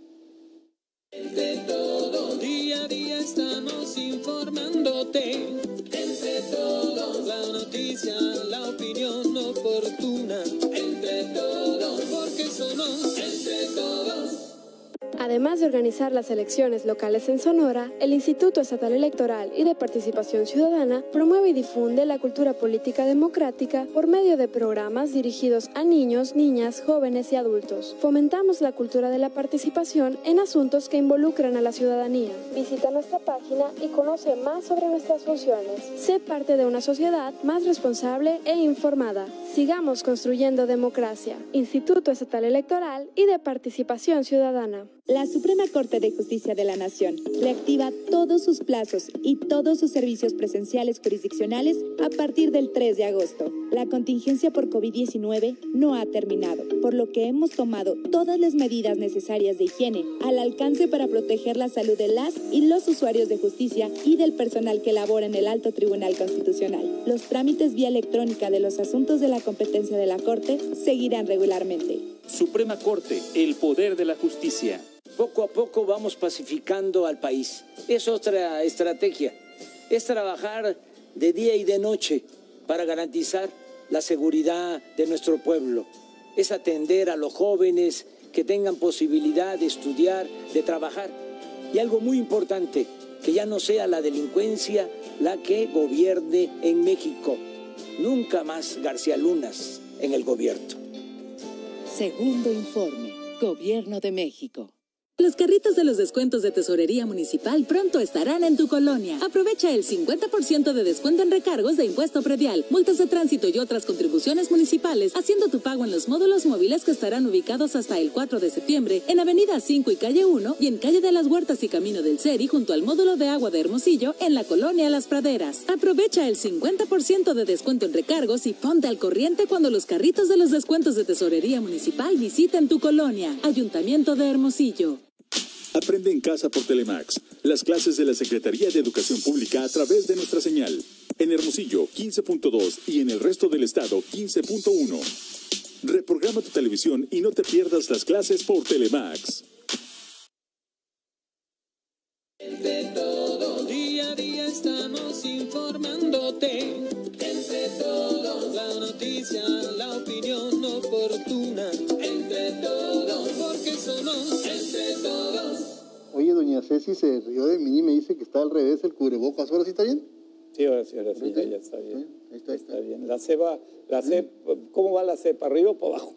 Entre todos, día a día estamos informándote. Entre todos, la noticia, la opinión oportuna. Entre todos, porque somos entre todos. Además de organizar las elecciones locales en Sonora, el Instituto Estatal Electoral y de Participación Ciudadana promueve y difunde la cultura política democrática por medio de programas dirigidos a niños, niñas, jóvenes y adultos. Fomentamos la cultura de la participación en asuntos que involucran a la ciudadanía. Visita nuestra página y conoce más sobre nuestras funciones. Sé parte de una sociedad más responsable e informada. Sigamos construyendo democracia. Instituto Estatal Electoral y de Participación Ciudadana. La Suprema Corte de Justicia de la Nación reactiva todos sus plazos y todos sus servicios presenciales jurisdiccionales a partir del tres de agosto. La contingencia por COVID diecinueve no ha terminado, por lo que hemos tomado todas las medidas necesarias de higiene al alcance para proteger la salud de las y los usuarios de justicia y del personal que labora en el Alto Tribunal Constitucional. Los trámites vía electrónica de los asuntos de la competencia de la Corte seguirán regularmente. Suprema Corte, el poder de la justicia. Poco a poco vamos pacificando al país. Es otra estrategia. Es trabajar de día y de noche para garantizar la seguridad de nuestro pueblo. Es atender a los jóvenes que tengan posibilidad de estudiar, de trabajar. Y algo muy importante, que ya no sea la delincuencia la que gobierne en México. Nunca más García Lunas en el gobierno. Segundo informe, Gobierno de México. Los carritos de los descuentos de Tesorería Municipal pronto estarán en tu colonia. Aprovecha el cincuenta por ciento de descuento en recargos de impuesto predial, multas de tránsito y otras contribuciones municipales, haciendo tu pago en los módulos móviles que estarán ubicados hasta el cuatro de septiembre en Avenida cinco y Calle uno y en Calle de las Huertas y Camino del Ceri junto al módulo de agua de Hermosillo en la colonia Las Praderas. Aprovecha el cincuenta por ciento de descuento en recargos y ponte al corriente cuando los carritos de los descuentos de Tesorería Municipal visiten tu colonia. Ayuntamiento de Hermosillo. Aprende en casa por Telemax, las clases de la Secretaría de Educación Pública a través de nuestra señal. En Hermosillo, quince punto dos y en el resto del estado, quince punto uno. Reprograma tu televisión y no te pierdas las clases por Telemax. Entre todos, día a día estamos informándote. Entre todos, la noticia, la opinión oportuna. Entre todos, porque somos entre todos. Oye, doña Ceci se rió de mí y me dice que está al revés el cubrebocas. ¿Ahora sí está bien? Sí, ahora sí, ahora sí, ya, ya está bien. Ahí está, está bien. La C va, la C, ¿cómo va la C? ¿Para arriba o para abajo?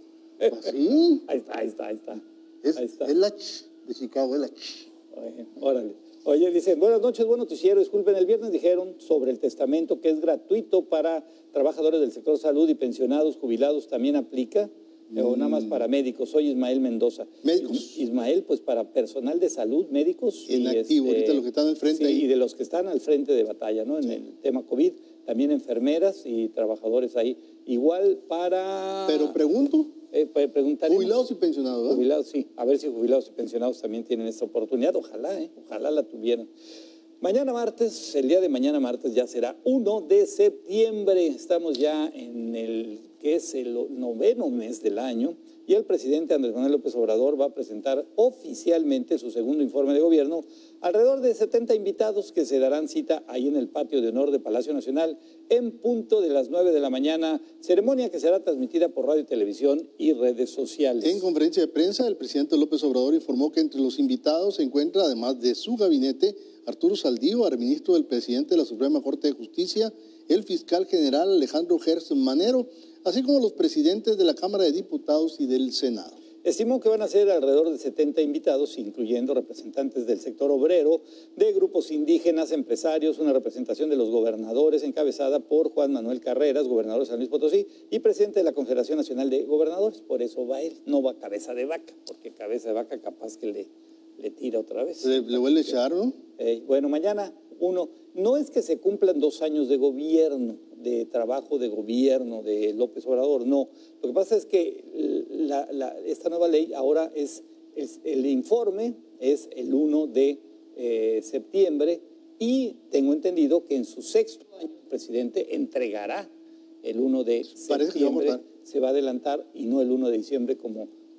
¿Sí? Ahí está, ahí está, ahí está. Es, ahí está. es la ch de Chicago, es la ch. Oye, órale. Oye, dicen, buenas noches, buen noticiero. Disculpen, el viernes dijeron sobre el testamento que es gratuito para trabajadores del sector salud y pensionados, jubilados, ¿también aplica? O nada más para médicos. Soy Ismael Mendoza. ¿Médicos? Ismael, pues para personal de salud, médicos. En y activo, este, ahorita los que están al frente sí, ahí. y de los que están al frente de batalla, ¿no? En sí. el tema COVID, también enfermeras y trabajadores ahí. Igual para... Pero pregunto. Eh, jubilados y pensionados, ¿verdad? Jubilados, sí. A ver si jubilados y pensionados también tienen esta oportunidad. Ojalá, ¿eh? Ojalá la tuvieran. Mañana martes, el día de mañana martes ya será primero de septiembre. Estamos ya en el que es el noveno mes del año y el presidente Andrés Manuel López Obrador va a presentar oficialmente su segundo informe de gobierno. Alrededor de setenta invitados que se darán cita ahí en el patio de honor de Palacio Nacional en punto de las nueve de la mañana, ceremonia que será transmitida por radio y televisión y redes sociales. En conferencia de prensa, el presidente López Obrador informó que entre los invitados se encuentra, además de su gabinete, Arturo Saldívar, ministro del presidente de la Suprema Corte de Justicia, el fiscal general Alejandro Gertz Manero, así como los presidentes de la Cámara de Diputados y del Senado. Estimó que van a ser alrededor de setenta invitados, incluyendo representantes del sector obrero, de grupos indígenas, empresarios, una representación de los gobernadores encabezada por Juan Manuel Carreras, gobernador de San Luis Potosí, y presidente de la Confederación Nacional de Gobernadores. Por eso va él, no va cabeza de vaca, porque cabeza de vaca capaz que le, le tira otra vez. Le, le vuelve a echar, ¿no? Eh, bueno, mañana uno, no es que se cumplan dos años de gobierno, de trabajo de gobierno de López Obrador, no. Lo que pasa es que la, la, esta nueva ley ahora es, es, el informe es el primero de septiembre y tengo entendido que en su sexto año el presidente entregará el primero de septiembre, se va a adelantar y no el primero de diciembre como,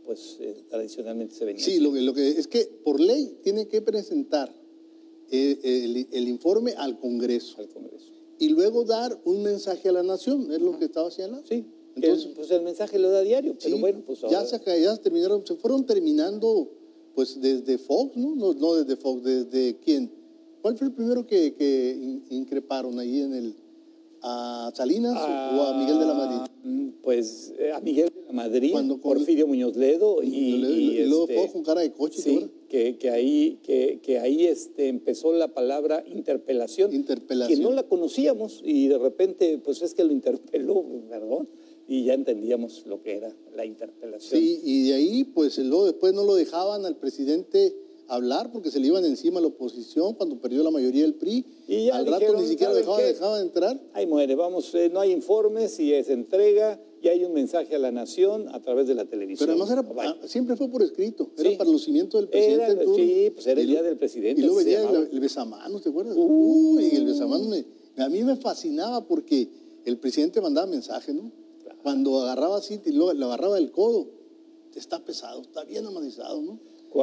pues eh, tradicionalmente se venía. Sí, lo que, lo que es que por ley tiene que presentar eh, el, el informe al Congreso. Al Congreso. Y luego dar un mensaje a la nación, es lo que estaba señalando. Sí, entonces, el, pues el mensaje lo da diario, pero sí, bueno, pues ahora... Ya se, ya se terminaron, se fueron terminando, pues desde Fox, ¿no? No, no desde Fox, desde quién. ¿Cuál fue el primero que, que increparon ahí en el... ¿A Salinas ah, o a Miguel de la Madrid? Pues a Miguel de la Madrid, Cuando, Porfirio Muñoz Ledo y, y, y, y luego este, fue con cara de coche. Sí, que, que ahí, que, que ahí este, empezó la palabra interpelación, interpelación, que no la conocíamos y de repente pues es que lo interpeló, perdón, y ya entendíamos lo que era la interpelación. Sí, y de ahí pues luego después no lo dejaban al presidente hablar porque se le iban encima a la oposición cuando perdió la mayoría del P R I. Y ya al dijeron, rato ni siquiera dejaban, dejaban entrar. Ahí muere, vamos, eh, no hay informes y se entrega y hay un mensaje a la nación a través de la televisión. Pero además era, oh, siempre fue por escrito, era sí. para el lucimiento del presidente. Era, sí, pues era el día del presidente. Y luego venía el, el besamanos, ¿te acuerdas? Uh, Uy, el besamanos me, a mí me fascinaba porque el presidente mandaba mensaje, ¿no? Claro. Cuando agarraba así, y luego le agarraba el codo, está pesado, está bien amadizado, ¿no?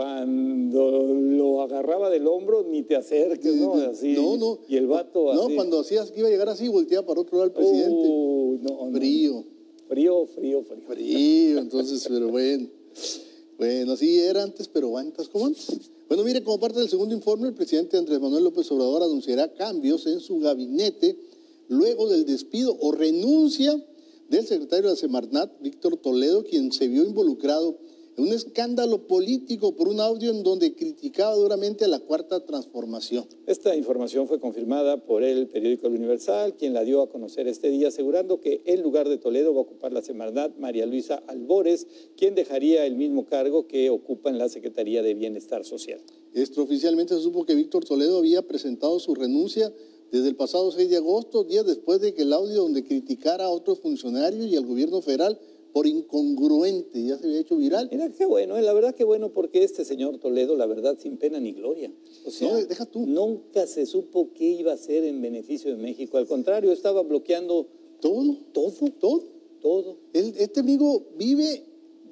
Cuando lo agarraba del hombro, ni te acerques, ¿no? Así, no, no. Y el vato no, así. No, cuando hacías que iba a llegar así, volteaba para otro lado el presidente. Uh, no, no. Frío. Frío, frío, frío. Frío, entonces, pero bueno. Bueno, así era antes, pero antes como antes. Bueno, mire, como parte del segundo informe, el presidente Andrés Manuel López Obrador anunciará cambios en su gabinete luego del despido o renuncia del secretario de la Semarnat, Víctor Toledo, quien se vio involucrado en un escándalo político por un audio en donde criticaba duramente a la Cuarta Transformación. Esta información fue confirmada por el periódico El Universal, quien la dio a conocer este día, asegurando que en lugar de Toledo va a ocupar la Semarnat María Luisa Albores, quien dejaría el mismo cargo que ocupa en la Secretaría de Bienestar Social. Extraoficialmente se supo que Víctor Toledo había presentado su renuncia desde el pasado seis de agosto, días después de que el audio donde criticara a otros funcionarios y al gobierno federal por incongruente, ya se había hecho viral. Mira, qué bueno, ¿eh? La verdad que bueno, porque este señor Toledo, la verdad, sin pena ni gloria. O sea, no, deja tú. Nunca se supo qué iba a hacer en beneficio de México. Al contrario, estaba bloqueando todo. Todo, todo, todo. El, este amigo vive,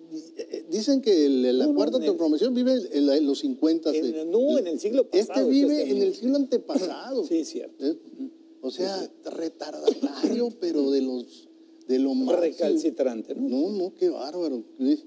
dicen que el, la no, Cuarta no, Transformación el, vive en, la, en los cincuenta. En, el, no, en el siglo pasado. Este vive este en el siglo antepasado. Sí, cierto. ¿Eh? O sea, sí, sí. retardatario, pero de los... de lo más recalcitrante, ¿no? No, no, qué bárbaro.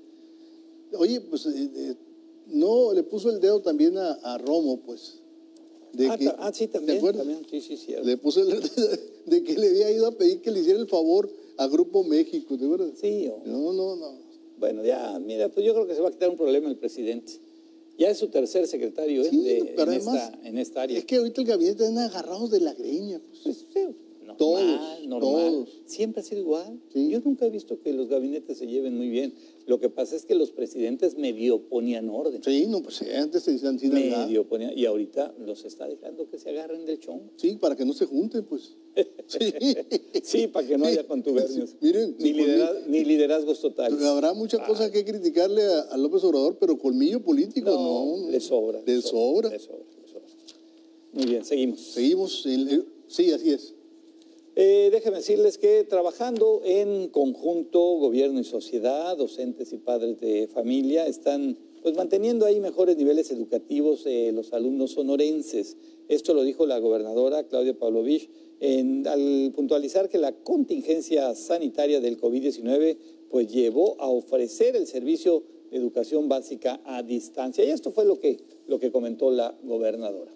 Oye, pues eh, eh, no le puso el dedo también a, a Romo, pues. De ah, que, ah, sí, también. ¿te acuerdas? También, sí, sí, cierto. Le puso el dedo de que le había ido a pedir que le hiciera el favor a Grupo México, ¿te acuerdas? Sí. Oh. No, no, no. Bueno, ya, mira, pues yo creo que se va a quitar un problema el presidente. Ya es su tercer secretario, ¿eh? Sí, de, pero en, además, esta, en esta área. Es que ahorita el gabinete están agarrados de la greña, pues. Pues sí. Normal, todos, normal. Todos. Siempre ha sido igual. Sí. Yo nunca he visto que los gabinetes se lleven muy bien. Lo que pasa es que los presidentes medio ponían orden. Sí, no, pues antes se decían sin medio ponían, y ahorita los está dejando que se agarren del chongo. Sí, para que no se junten, pues. Sí, sí, para que no haya contubernios. Sí, miren, ni, liderazgos, ni liderazgos totales. Habrá muchas ah. cosas que criticarle a, a López Obrador, pero colmillo político no. no. Le sobra. Le sobra. Le sobra, le sobra. Muy bien, seguimos. Seguimos. El, el, sí, así es. Eh, déjenme decirles que trabajando en conjunto, gobierno y sociedad, docentes y padres de familia, están pues manteniendo ahí mejores niveles educativos eh, los alumnos sonorenses. Esto lo dijo la gobernadora Claudia Pavlovich en, al puntualizar que la contingencia sanitaria del COVID diecinueve pues llevó a ofrecer el servicio de educación básica a distancia. Y esto fue lo que, lo que comentó la gobernadora.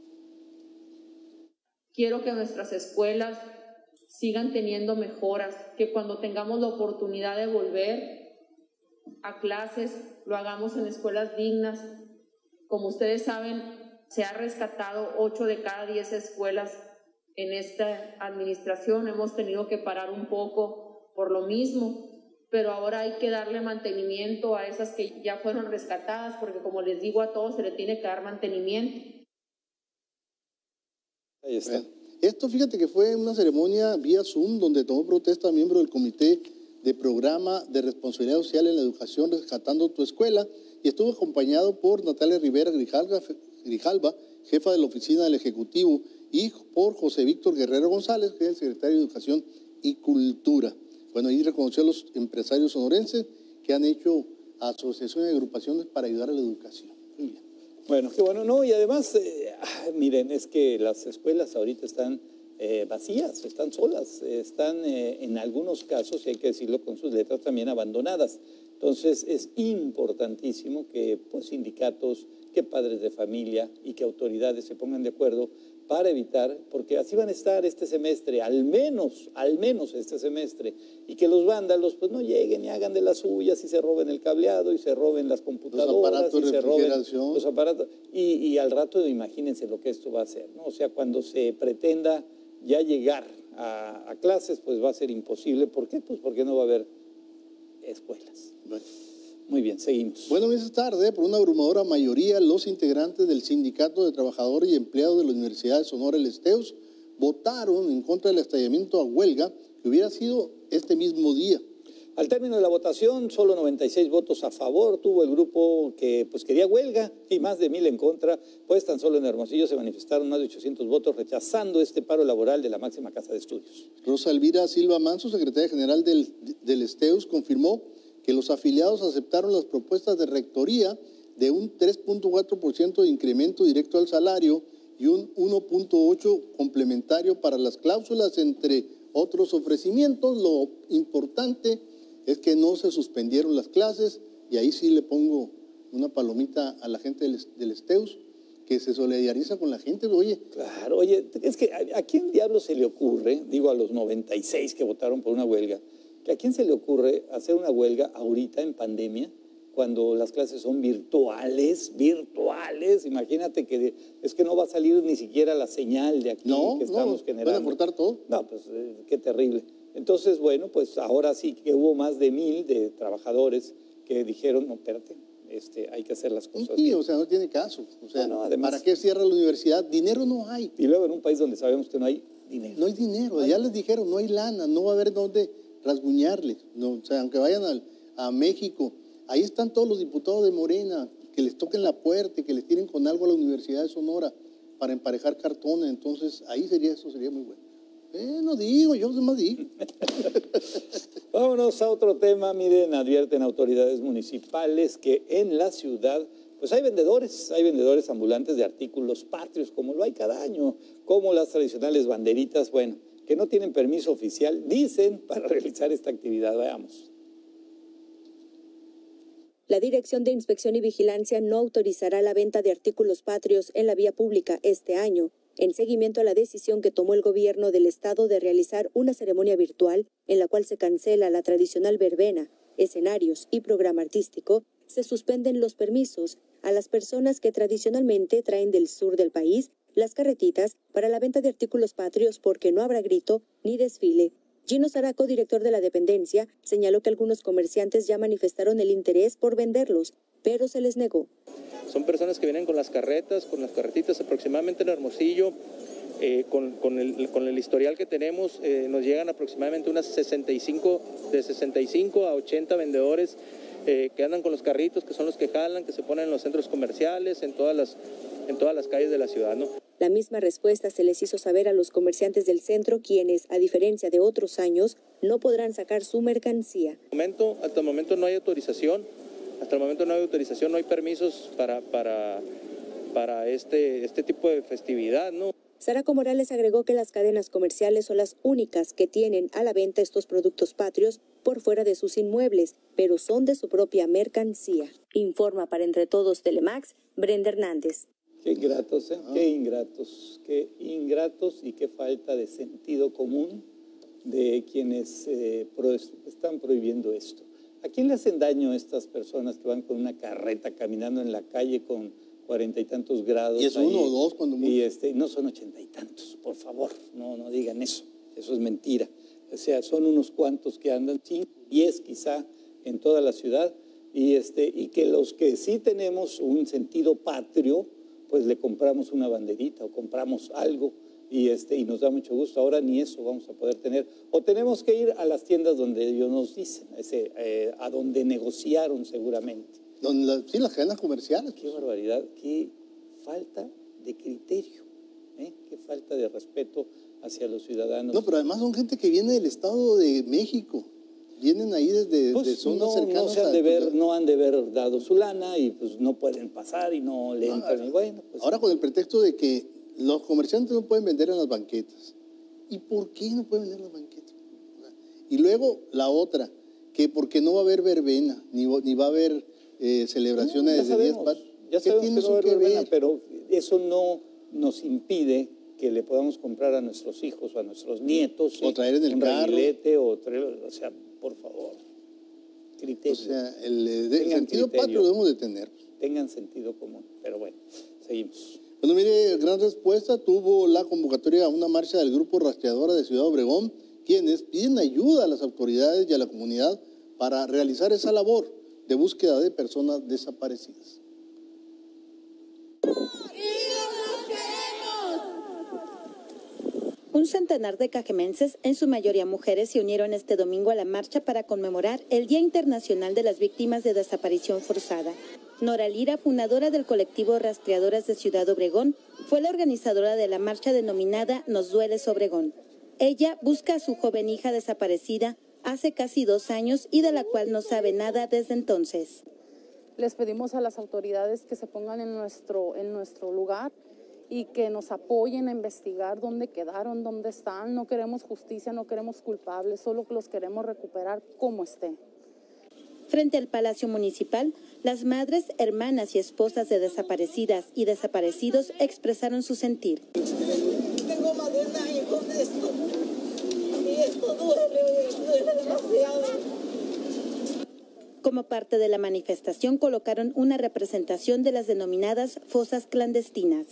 Quiero que nuestras escuelas sigan teniendo mejoras, que cuando tengamos la oportunidad de volver a clases, lo hagamos en escuelas dignas. Como ustedes saben, se ha rescatado ocho de cada diez escuelas en esta administración. Hemos tenido que parar un poco por lo mismo, pero ahora hay que darle mantenimiento a esas que ya fueron rescatadas, porque como les digo a todos, se le tiene que dar mantenimiento. Ahí está. Esto, fíjate que fue una ceremonia vía Zoom donde tomó protesta miembro del Comité de Programa de Responsabilidad Social en la Educación Rescatando tu Escuela, y estuvo acompañado por Natalia Rivera Grijalva, Grijalva, jefa de la oficina del Ejecutivo, y por José Víctor Guerrero González, que es el secretario de Educación y Cultura. Bueno, ahí reconoció a los empresarios sonorenses que han hecho asociaciones y agrupaciones para ayudar a la educación. Muy bien. Bueno, qué bueno, no, y además, eh, miren, es que las escuelas ahorita están eh, vacías, están solas, están eh, en algunos casos, y hay que decirlo con sus letras, también abandonadas. Entonces es importantísimo que pues, sindicatos, que padres de familia y que autoridades se pongan de acuerdo para evitar, porque así van a estar este semestre, al menos, al menos este semestre, y que los vándalos pues no lleguen y hagan de las suyas y se roben el cableado y se roben las computadoras, los aparatos y de se roben refrigeración. los aparatos, y, y al rato imagínense lo que esto va a hacer, ¿no? O sea, cuando se pretenda ya llegar a, a clases, pues va a ser imposible. ¿Por qué? Pues porque no va a haber escuelas. Bueno. Muy bien, seguimos. Bueno, esta tarde, por una abrumadora mayoría, los integrantes del Sindicato de Trabajadores y Empleados de la Universidad de Sonora, el Esteus, votaron en contra del estallamiento a huelga que hubiera sido este mismo día. Al término de la votación, solo noventa y seis votos a favor tuvo el grupo que pues quería huelga y más de mil en contra, pues tan solo en Hermosillo se manifestaron más de ochocientos votos rechazando este paro laboral de la máxima casa de estudios. Rosa Elvira Silva Manso, secretaria general del, del Esteus, confirmó que los afiliados aceptaron las propuestas de rectoría de un tres punto cuatro por ciento de incremento directo al salario y un uno punto ocho por ciento complementario para las cláusulas, entre otros ofrecimientos. Lo importante es que no se suspendieron las clases, y ahí sí le pongo una palomita a la gente del, del Esteus, que se solidariza con la gente. Oye, claro, oye, es que ¿a, a quién diablo se le ocurre, digo a los noventa y seis que votaron por una huelga, que a quién se le ocurre hacer una huelga ahorita en pandemia, cuando las clases son virtuales, virtuales? Imagínate que es que no va a salir ni siquiera la señal de aquí no, que estamos no, generando. ¿Van a cortar todo? No, pues eh, qué terrible. Entonces, bueno, pues ahora sí que hubo más de mil de trabajadores que dijeron, no, espérate, este, hay que hacer las cosas sí, bien. O sea, no tiene caso. O sea, no, no, además, ¿para qué cierra la universidad? Dinero no hay. Y luego en un país donde sabemos que no hay dinero. No hay dinero, no hay. Ya les dijeron, no hay lana, no va a haber dónde rasguñarles. No, o sea, aunque vayan al, a México, ahí están todos los diputados de Morena, que les toquen la puerta y que les tiren con algo a la Universidad de Sonora para emparejar cartones. Entonces, ahí sería, eso sería muy bueno. Eh, no digo, yo más digo. Vámonos a otro tema. Miren, advierten autoridades municipales que en la ciudad pues hay vendedores, hay vendedores ambulantes de artículos patrios, como lo hay cada año, como las tradicionales banderitas, bueno, que no tienen permiso oficial, dicen, para realizar esta actividad. Veamos. La Dirección de Inspección y Vigilancia no autorizará la venta de artículos patrios en la vía pública este año, en seguimiento a la decisión que tomó el gobierno del estado de realizar una ceremonia virtual en la cual se cancela la tradicional verbena, escenarios y programa artístico. Se suspenden los permisos a las personas que tradicionalmente traen del sur del país las carretitas para la venta de artículos patrios, porque no habrá grito ni desfile. Gino Zaraco, director de la dependencia, señaló que algunos comerciantes ya manifestaron el interés por venderlos, pero se les negó. Son personas que vienen con las carretas, con las carretitas aproximadamente en Hermosillo, eh, con, con, el, con el historial que tenemos, eh, nos llegan aproximadamente unas sesenta y cinco, de sesenta y cinco a ochenta vendedores eh, que andan con los carritos, que son los que jalan, que se ponen en los centros comerciales, en todas las, en todas las calles de la ciudad, ¿no? La misma respuesta se les hizo saber a los comerciantes del centro, quienes, a diferencia de otros años, no podrán sacar su mercancía. Hasta el momento, hasta el momento no hay autorización, hasta el momento no hay autorización, no hay permisos para, para, para este, este tipo de festividad, ¿no? Zaraco Morales agregó que las cadenas comerciales son las únicas que tienen a la venta estos productos patrios por fuera de sus inmuebles, pero son de su propia mercancía. Informa para Entre Todos Telemax, Brenda Hernández. Qué ingratos, ¿eh? Qué ingratos, qué ingratos y qué falta de sentido común de quienes eh, pro están prohibiendo esto. ¿A quién le hacen daño estas personas que van con una carreta caminando en la calle con cuarenta y tantos grados? Y es ahí, uno o dos cuando mucho. Y este, no son ochenta y tantos, por favor, no, no digan eso, eso es mentira. O sea, son unos cuantos que andan, cinco, diez quizá, en toda la ciudad, y, este, y que los que sí tenemos un sentido patrio, pues le compramos una banderita o compramos algo y, este, y nos da mucho gusto. Ahora ni eso vamos a poder tener. O tenemos que ir a las tiendas donde ellos nos dicen, ese, eh, a donde negociaron seguramente. Donde la, sí, las cadenas comerciales. Qué barbaridad, qué falta de criterio, ¿eh? Qué falta de respeto hacia los ciudadanos. No, pero además son gente que viene del Estado de México. vienen ahí desde pues de zonas no, cercanas. No, se han de ver, no han de ver dado su lana y pues no pueden pasar y no le entran. Y bueno, pues, ahora con el pretexto de que los comerciantes no pueden vender en las banquetas. ¿Y por qué no pueden vender en las banquetas? Y luego la otra, que porque no va a haber verbena, ni, ni va a haber eh, celebraciones no, de días patrios. Ya ¿Qué sabemos tiene que no va a eso haber que verbena, ver? pero eso no nos impide que le podamos comprar a nuestros hijos o a nuestros nietos. O traer en el un carro. rabilete, o traer, o sea, por favor, criterio. O sea, el, el sentido criterio, patrio debemos de tener. Tengan sentido común, pero bueno, seguimos. Bueno, mire, gran respuesta tuvo la convocatoria a una marcha del Grupo Rastreadora de Ciudad Obregón, quienes piden ayuda a las autoridades y a la comunidad para realizar esa labor de búsqueda de personas desaparecidas. Un centenar de cajemenses, en su mayoría mujeres, se unieron este domingo a la marcha para conmemorar el Día Internacional de las Víctimas de Desaparición Forzada. Nora Lira, fundadora del colectivo Rastreadoras de Ciudad Obregón, fue la organizadora de la marcha denominada Nos Dueles Obregón. Ella busca a su joven hija desaparecida hace casi dos años y de la cual no sabe nada desde entonces. Les pedimos a las autoridades que se pongan en nuestro, en nuestro lugar y que nos apoyen a investigar dónde quedaron, dónde están. No queremos justicia, no queremos culpables, solo los queremos recuperar como esté. Frente al Palacio Municipal, las madres, hermanas y esposas de desaparecidas y desaparecidos expresaron su sentir. Tengo más de un año con esto y esto duele, duele demasiado. Como parte de la manifestación, colocaron una representación de las denominadas fosas clandestinas.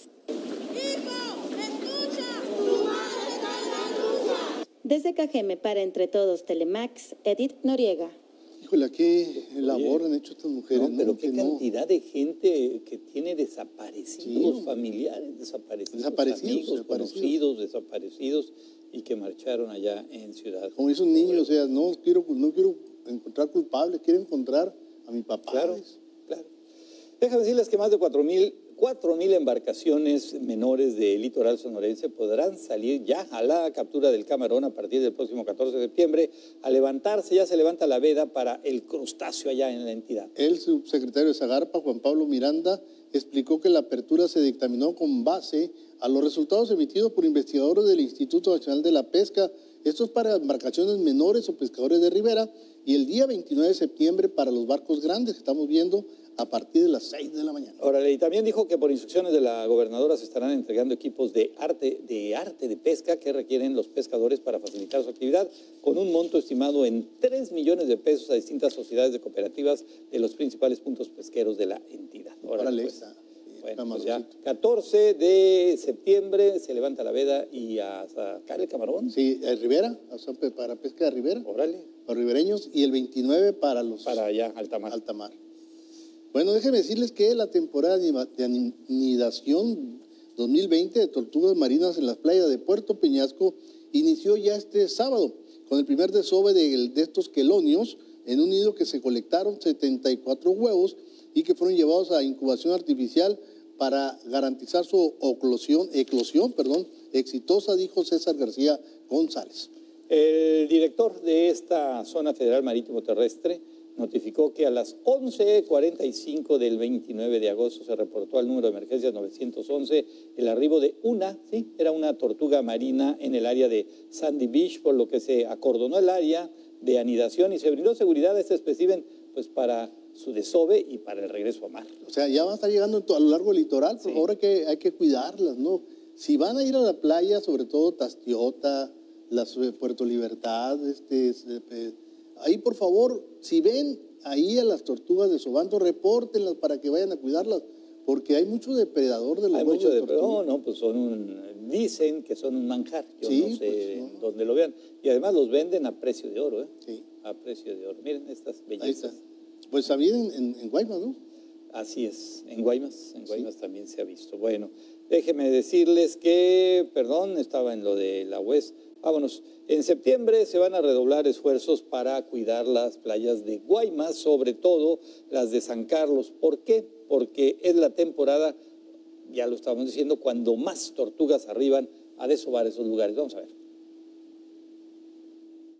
Desde Cajeme para Entre Todos Telemax, Edith Noriega. Híjole, ¿qué labor han hecho estas mujeres? No, pero ¿no? qué que cantidad no. de gente que tiene desaparecidos, sí. familiares desaparecidos, desaparecidos amigos, desaparecidos. conocidos, desaparecidos, y que marcharon allá en Ciudad. Como esos niños, o sea, no quiero, no quiero encontrar culpables, quiero encontrar a mi papá. Claro, claro. Déjame decirles que más de cuatro mil cuatro mil embarcaciones menores del litoral sonorense podrán salir ya a la captura del camarón a partir del próximo catorce de septiembre. A levantarse, ya se levanta la veda para el crustáceo allá en la entidad. El subsecretario de Zagarpa, Juan Pablo Miranda, explicó que la apertura se dictaminó con base a los resultados emitidos por investigadores del Instituto Nacional de la Pesca. Esto es para embarcaciones menores o pescadores de ribera, y el día veintinueve de septiembre para los barcos grandes que estamos viendo a partir de las seis de la mañana. Órale, y también dijo que por instrucciones de la gobernadora se estarán entregando equipos de arte, de arte de pesca que requieren los pescadores para facilitar su actividad, con un monto estimado en tres millones de pesos a distintas sociedades de cooperativas de los principales puntos pesqueros de la entidad. Órale, Órale, pues. está. Bueno, pues ya catorce de septiembre se levanta la veda y a sacar el camarón. Sí, a Ribera, o sea, para pesca de Ribera. Órale. Para ribereños, y el veintinueve para los... Para allá, altamar. Altamar. Bueno, déjenme decirles que la temporada de anidación dos mil veinte de tortugas marinas en las playas de Puerto Peñasco inició ya este sábado, con el primer desove de, de estos quelonios en un nido que se colectaron setenta y cuatro huevos y que fueron llevados a incubación artificial para garantizar su eclosión, eclosión perdón, exitosa, dijo César García González. El director de esta zona federal marítimo terrestre notificó que a las once cuarenta y cinco del veintinueve de agosto se reportó al número de emergencias novecientos once el arribo de una, sí, era una tortuga marina en el área de Sandy Beach, por lo que se acordonó el área de anidación y se brindó seguridad a este espécimen pues para su desove y para el regreso a mar. O sea, ya van a estar llegando a lo largo del litoral, por sí. favor hay que, hay que cuidarlas, ¿no? Si van a ir a la playa, sobre todo Tastiota, las Puerto Libertad, este, ahí por favor, si ven ahí a las tortugas de Sobanto, repórtenlas para que vayan a cuidarlas, porque hay mucho depredador de los Hay mucho de depredador, no, no, pues son un, dicen que son un manjar, yo sí, no sé pues, no. dónde lo vean, y además los venden a precio de oro, ¿eh? Sí. A precio de oro, miren estas bellezas. Pues también en, en, en Guaymas, ¿no? Así es, en Guaymas, en Guaymas sí. También se ha visto. Bueno, déjenme decirles que, perdón, estaba en lo de la U E S, vámonos. En septiembre se van a redoblar esfuerzos para cuidar las playas de Guaymas, sobre todo las de San Carlos. ¿Por qué? Porque es la temporada, ya lo estábamos diciendo, cuando más tortugas arriban a desovar esos lugares. Vamos a ver.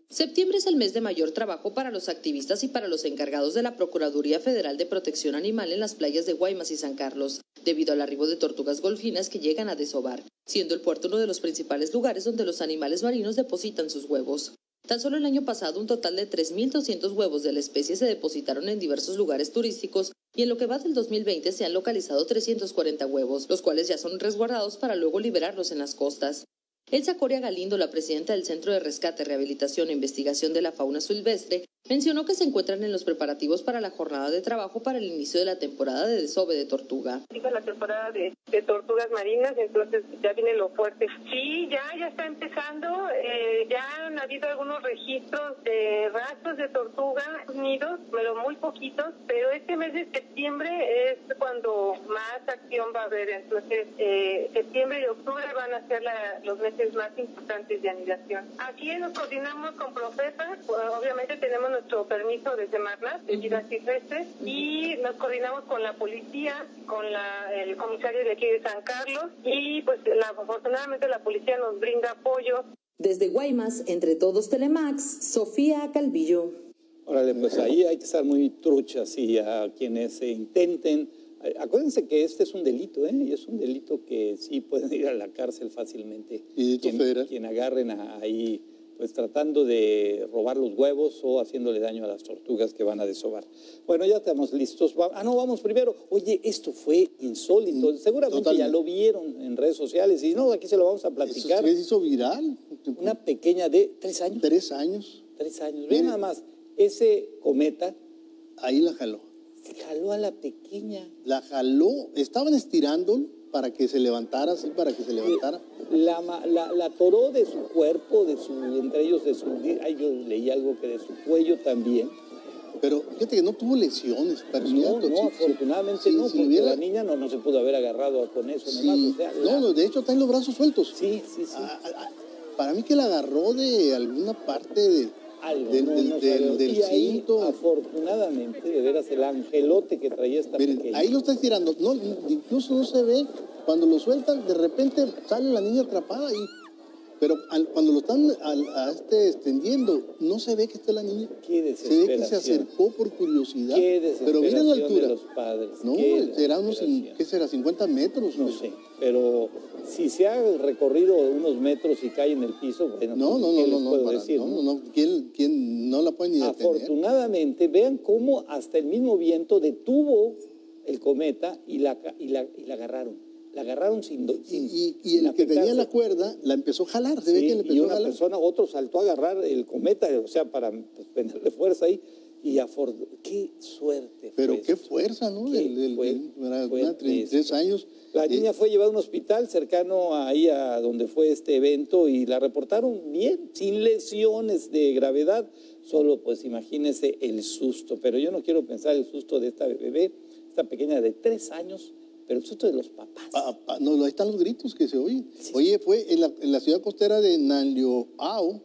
Septiembre es el mes de mayor trabajo para los activistas y para los encargados de la Procuraduría Federal de Protección Animal en las playas de Guaymas y San Carlos, debido al arribo de tortugas golfinas que llegan a desovar, siendo el puerto uno de los principales lugares donde los animales marinos depositan sus huevos. Tan solo el año pasado, un total de tres mil doscientos huevos de la especie se depositaron en diversos lugares turísticos y en lo que va del dos mil veinte se han localizado trescientos cuarenta huevos, los cuales ya son resguardados para luego liberarlos en las costas. Elsa Coria Galindo, la presidenta del Centro de Rescate, Rehabilitación e Investigación de la Fauna Silvestre, mencionó que se encuentran en los preparativos para la jornada de trabajo para el inicio de la temporada de desove de tortuga. La temporada de, de tortugas marinas, entonces ya viene lo fuerte. Sí, ya, ya está empezando, eh, ya han habido algunos registros de rastros de tortuga nidos, pero muy poquitos, pero este mes de septiembre es cuando más acción va a haber, entonces eh, septiembre y octubre van a ser la, los meses más importantes de anidación. Aquí nos coordinamos con Profepa, obviamente tenemos nuestro permiso de Semarnat, de vida silvestre, y nos coordinamos con la policía, con la, el comisario de aquí de San Carlos, y pues la, afortunadamente la policía nos brinda apoyo. Desde Guaymas, entre todos Telemax, Sofía Calvillo. Órale, pues ahí hay que estar muy truchas y a quienes se intenten. Acuérdense que este es un delito, ¿eh? Y es un delito que sí pueden ir a la cárcel fácilmente. ¿Y quien, federal? Quien agarren a, ahí, pues tratando de robar los huevos o haciéndole daño a las tortugas que van a desovar. Bueno, ya estamos listos. Ah, no, vamos primero. Oye, esto fue insólito. Seguramente Totalmente. Ya lo vieron en redes sociales. Y no, aquí se lo vamos a platicar. Eso se hizo viral. Una pequeña de tres años. Tres años. Tres años. Ven nada más, ese cometa. Ahí la jaló. Jaló a la pequeña. La jaló, estaban estirando para que se levantara, así, para que se levantara. La, la, la atoró de su cuerpo, de su, entre ellos de su... Ay, yo leí algo que de su cuello también. Pero fíjate que no tuvo lesiones. No, no, no, afortunadamente sí, no, si porque hubiera... la niña no, no se pudo haber agarrado con eso. Sí, nomás, o sea, no, la... no, de hecho está en los brazos sueltos. Sí, sí, sí. A, a, para mí que la agarró de alguna parte de... Algo, del, no, del, no del, del y ahí, cinto. Afortunadamente, de veras, el angelote que traía esta Miren, pequeña. ahí lo está estirando. No, incluso no se ve. Cuando lo sueltan, de repente sale la niña atrapada ahí. Pero al, cuando lo están al, a este extendiendo, no se ve que está la niña. Qué desesperación. Se ve que se acercó por curiosidad. Qué desesperación. Pero mira la altura. De los padres. No, será unos, ¿qué será? ¿cincuenta metros? No sé, pero si se ha recorrido unos metros y cae en el piso, bueno, no, no, ¿qué no, les no, puedo para, decir? No, no, no, ¿quién, quién no la puede ni detener? Afortunadamente, vean cómo hasta el mismo viento detuvo el cometa y la, y la, y la agarraron. La agarraron sin... sin y, y, y el que tenía la cuerda la empezó a jalar. Se sí, ve que le empezó y una a jalar. persona, otro saltó a agarrar el cometa, o sea, para pues, ponerle fuerza ahí. Y afor... ¡Qué suerte! Pero qué esto. fuerza, ¿no? Qué El, el, fue, el, era una, treinta y tres años. La niña eh, fue llevada a un hospital cercano ahí a donde fue este evento y la reportaron bien, sin lesiones de gravedad. Solo, pues, imagínese el susto. Pero yo no quiero pensar el susto de esta bebé, esta pequeña de tres años, pero el susto de los papás. Pa, pa, no, ahí están los gritos que se oyen. Sí. Oye, fue en la, en la ciudad costera de Nanlioao,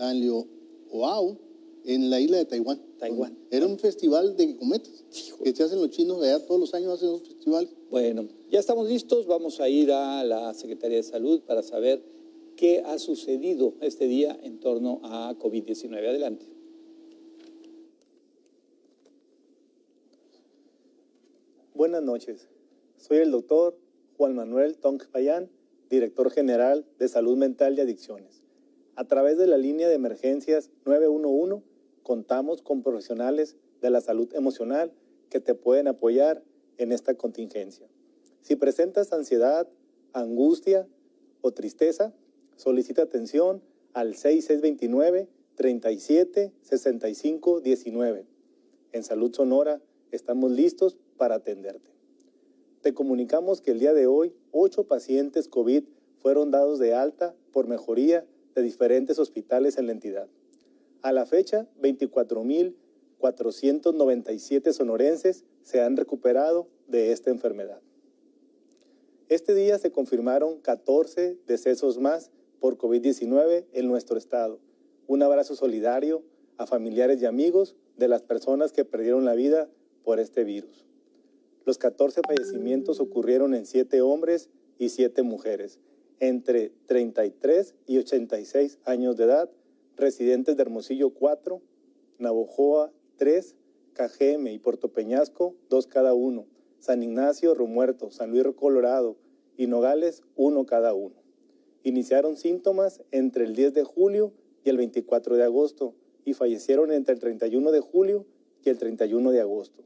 Nanlioao, en la isla de Taiwán. Taiwán. Era un festival de cometas, Hijo. que se hacen los chinos allá todos los años, hacen un festival. Bueno, ya estamos listos, vamos a ir a la Secretaría de Salud para saber qué ha sucedido este día en torno a COVID diecinueve. Adelante. Buenas noches. Soy el doctor Juan Manuel Tong Payán, director general de Salud Mental y Adicciones. A través de la línea de emergencias nueve uno uno, contamos con profesionales de la salud emocional que te pueden apoyar en esta contingencia. Si presentas ansiedad, angustia o tristeza, solicita atención al seis seis dos nueve, treinta y siete, sesenta y cinco diecinueve. En Salud Sonora estamos listos para atenderte. Te comunicamos que el día de hoy, ocho pacientes COVID fueron dados de alta por mejoría de diferentes hospitales en la entidad. A la fecha, veinticuatro mil cuatrocientos noventa y siete sonorenses se han recuperado de esta enfermedad. Este día se confirmaron catorce decesos más por COVID diecinueve en nuestro estado. Un abrazo solidario a familiares y amigos de las personas que perdieron la vida por este virus. Los catorce fallecimientos ocurrieron en siete hombres y siete mujeres, entre treinta y tres y ochenta y seis años de edad, residentes de Hermosillo cuatro, Navojoa tres, Cajeme y Puerto Peñasco dos cada uno, San Ignacio, Romuerto, San Luis Colorado y Nogales uno cada uno. Iniciaron síntomas entre el diez de julio y el veinticuatro de agosto y fallecieron entre el treinta y uno de julio y el treinta y uno de agosto.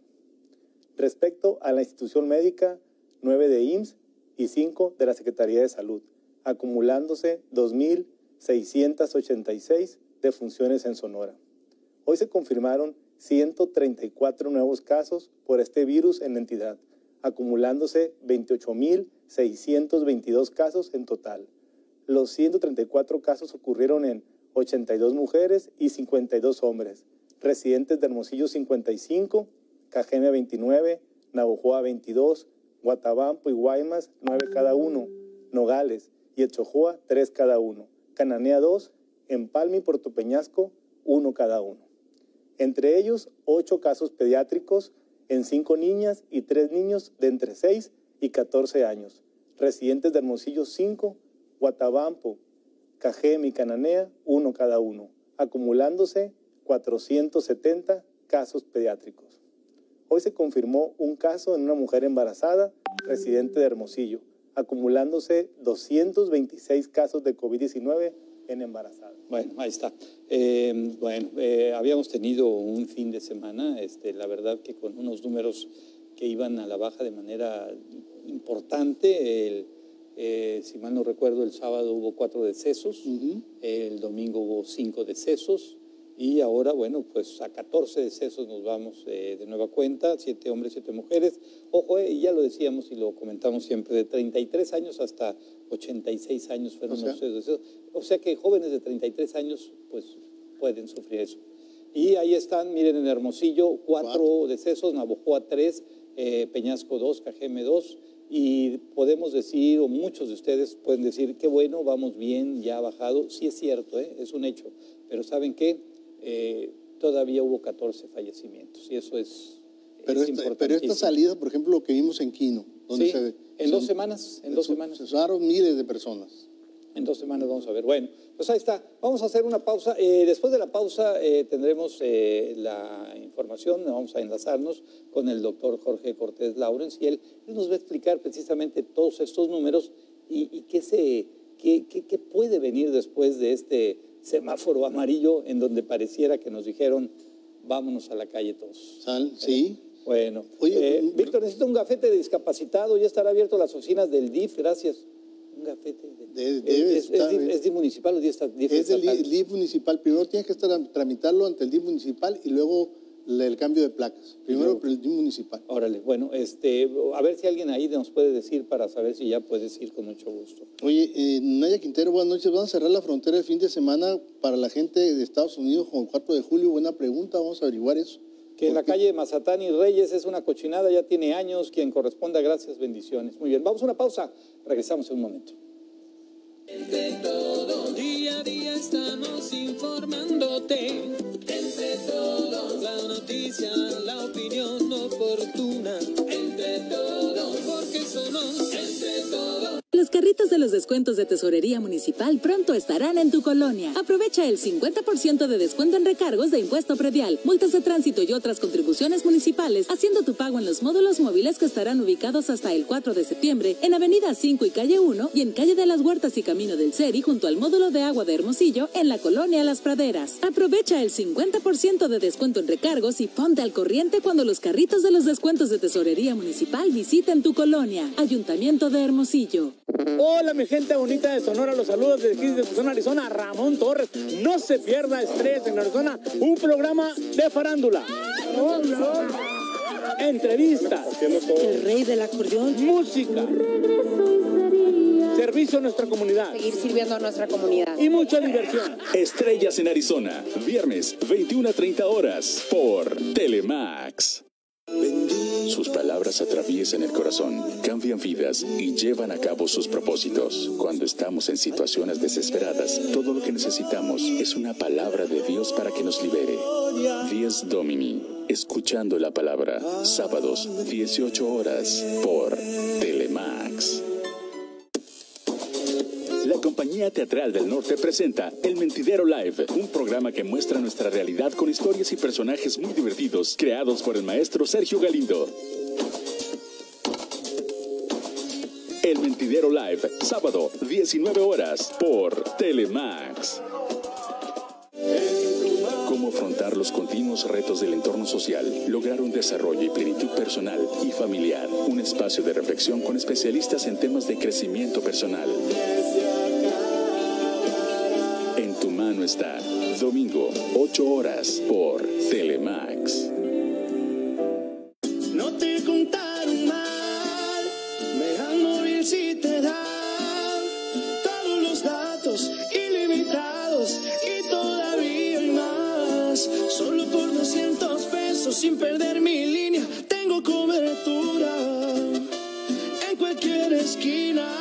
Respecto a la institución médica, nueve de I M S S y cinco de la Secretaría de Salud, acumulándose dos mil seiscientas ochenta y seis defunciones en Sonora. Hoy se confirmaron ciento treinta y cuatro nuevos casos por este virus en la entidad, acumulándose veintiocho mil seiscientos veintidós casos en total. Los ciento treinta y cuatro casos ocurrieron en ochenta y dos mujeres y cincuenta y dos hombres, residentes de Hermosillo cincuenta y cinco, Cajeme veintinueve, Navojoa veintidós, Guatabampo y Guaymas nueve cada uno, Nogales y Echojoa tres cada uno, Cananea dos, Empalme y Puerto Peñasco uno cada uno. Entre ellos, ocho casos pediátricos en cinco niñas y tres niños de entre seis y catorce años, residentes de Hermosillo cinco, Guatabampo, Cajeme y Cananea uno cada uno, acumulándose cuatrocientos setenta casos pediátricos. Hoy se confirmó un caso en una mujer embarazada, residente de Hermosillo, acumulándose doscientos veintiséis casos de COVID diecinueve en embarazadas. Bueno, ahí está. Eh, bueno, eh, habíamos tenido un fin de semana, este, la verdad que con unos números que iban a la baja de manera importante. El, eh, si mal no recuerdo, el sábado hubo cuatro decesos, uh-huh. El domingo hubo cinco decesos. Y ahora, bueno, pues a catorce decesos nos vamos eh, de nueva cuenta, siete hombres, siete mujeres. Ojo, eh, ya lo decíamos y lo comentamos siempre, de treinta y tres años hasta ochenta y seis años fueron los decesos. O sea que jóvenes de treinta y tres años, pues, pueden sufrir eso. Y ahí están, miren, en Hermosillo, cuatro, cuatro. decesos, Navojoa tres, eh, Peñasco dos, Cajeme dos. Y podemos decir, o muchos de ustedes pueden decir, qué bueno, vamos bien, ya ha bajado. Sí es cierto, eh, es un hecho. Pero ¿saben qué? Eh, todavía hubo catorce fallecimientos y eso es, pero es esta, pero esta salida, por ejemplo, lo que vimos en Quino, donde sí, se, en son, dos semanas, en dos semanas. Se usaron miles de personas. En dos semanas vamos a ver. Bueno, pues ahí está. Vamos a hacer una pausa. Eh, después de la pausa eh, tendremos eh, la información. Vamos a enlazarnos con el doctor Jorge Cortés Laurens y él, él nos va a explicar precisamente todos estos números y, y qué, se, qué, qué, qué puede venir después de este semáforo amarillo en donde pareciera que nos dijeron vámonos a la calle todos. Sal, sí. Bueno, Oye, eh, Víctor, necesito un gafete de discapacitado, ya estará abierto las oficinas del D I F, gracias. Un gafete. De, de, debe ¿Es, estar, es, es, ¿Es D I F municipal o D I F estatal? Es del D I F municipal, primero tienes que estar a tramitarlo ante el D I F municipal y luego el cambio de placas. Primero el D I F municipal. Órale, bueno, este, a ver si alguien ahí nos puede decir para saber si ya puedes ir con mucho gusto. Oye, eh, Naya Quintero, buenas noches. Van a cerrar la frontera el fin de semana para la gente de Estados Unidos con el cuatro de julio. Buena pregunta, vamos a averiguar eso. Que en la calle Mazatán y Reyes es una cochinada, ya tiene años. Quien corresponda, gracias, bendiciones. Muy bien, vamos a una pausa. Regresamos en un momento. Entre todos, día a día estamos informándote. Entre todos, la noticia, la opinión oportuna. Entre todos, porque somos entre todos. Los carritos de los descuentos de Tesorería Municipal pronto estarán en tu colonia. Aprovecha el cincuenta por ciento de descuento en recargos de impuesto predial, multas de tránsito y otras contribuciones municipales, haciendo tu pago en los módulos móviles que estarán ubicados hasta el cuatro de septiembre en Avenida cinco y Calle uno y en Calle de las Huertas y Camino del Ceri junto al módulo de agua de Hermosillo en la colonia Las Praderas. Aprovecha el cincuenta por ciento de descuento en recargos y ponte al corriente cuando los carritos de los descuentos de Tesorería Municipal visiten tu colonia. Ayuntamiento de Hermosillo. Hola mi gente bonita de Sonora, los saludos desde aquí de Tucson, Arizona, Ramón Torres. No se pierda Estrellas en Arizona, un programa de farándula, entrevistas, el rey del acordeón, música, servicio a nuestra comunidad, seguir sirviendo a nuestra comunidad y mucha diversión. Estrellas en Arizona, viernes veintiuna a treinta horas por Telemax. Sus palabras atraviesan el corazón, cambian vidas y llevan a cabo sus propósitos. Cuando estamos en situaciones desesperadas, todo lo que necesitamos es una palabra de Dios para que nos libere. Dies Domini, escuchando la palabra, sábados, dieciocho horas, por Telemax. La compañía Compañía Teatral del Norte presenta El Mentidero Live, un programa que muestra nuestra realidad con historias y personajes muy divertidos, creados por el maestro Sergio Galindo. El Mentidero Live, sábado, diecinueve horas, por Telemax. Cómo afrontar los continuos retos del entorno social, lograr un desarrollo y plenitud personal y familiar. Un espacio de reflexión con especialistas en temas de crecimiento personal. En tu mano está. Domingo, ocho horas, por Telemax. No te contaron mal, me dan móvil si te dan todos los datos ilimitados y todavía hay más. Solo por doscientos pesos sin perder mi línea, tengo cobertura en cualquier esquina.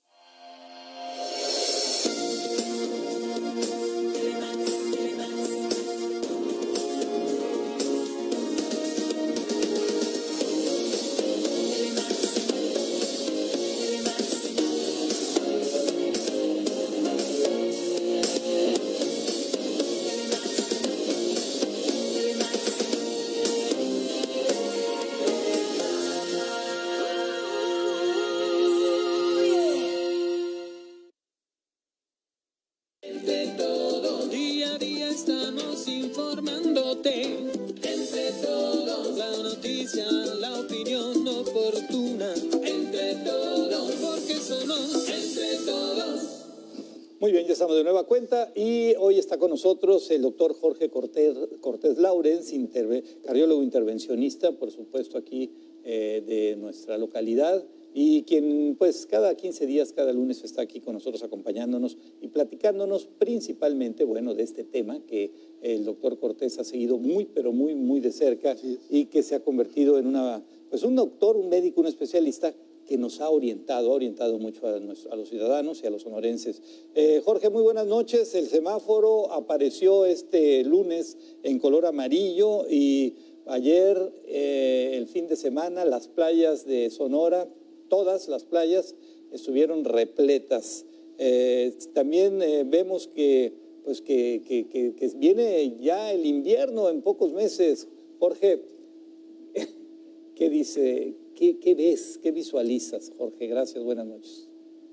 Muy bien, ya estamos de nueva cuenta y hoy está con nosotros el doctor Jorge Cortés, Cortés Laurens, interve, cardiólogo intervencionista, por supuesto aquí eh, de nuestra localidad, y quien pues cada quince días, cada lunes está aquí con nosotros acompañándonos y platicándonos principalmente, bueno, de este tema que el doctor Cortés ha seguido muy, pero muy, muy de cerca, sí, y que se ha convertido en una, pues un doctor, un médico, un especialista que nos ha orientado, ha orientado mucho a, nuestro, a los ciudadanos y a los sonorenses. Eh, Jorge, muy buenas noches. El semáforo apareció este lunes en color amarillo y ayer, eh, el fin de semana, las playas de Sonora, todas las playas estuvieron repletas. Eh, también eh, vemos que, pues que, que, que, que viene ya el invierno en pocos meses. Jorge, ¿qué dice? ¿Qué, ¿Qué ves? ¿Qué visualizas, Jorge? Gracias, buenas noches.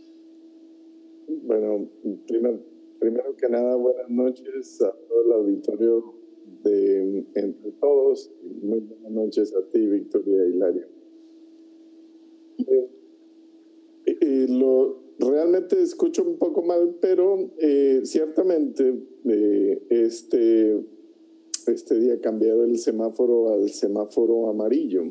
Bueno, primero, primero que nada, buenas noches a todo el auditorio de Entre Todos. Muy buenas noches a ti, Victoria y Hilario. Eh, eh, lo, realmente escucho un poco mal, pero eh, ciertamente eh, este, este día cambió el semáforo al semáforo amarillo.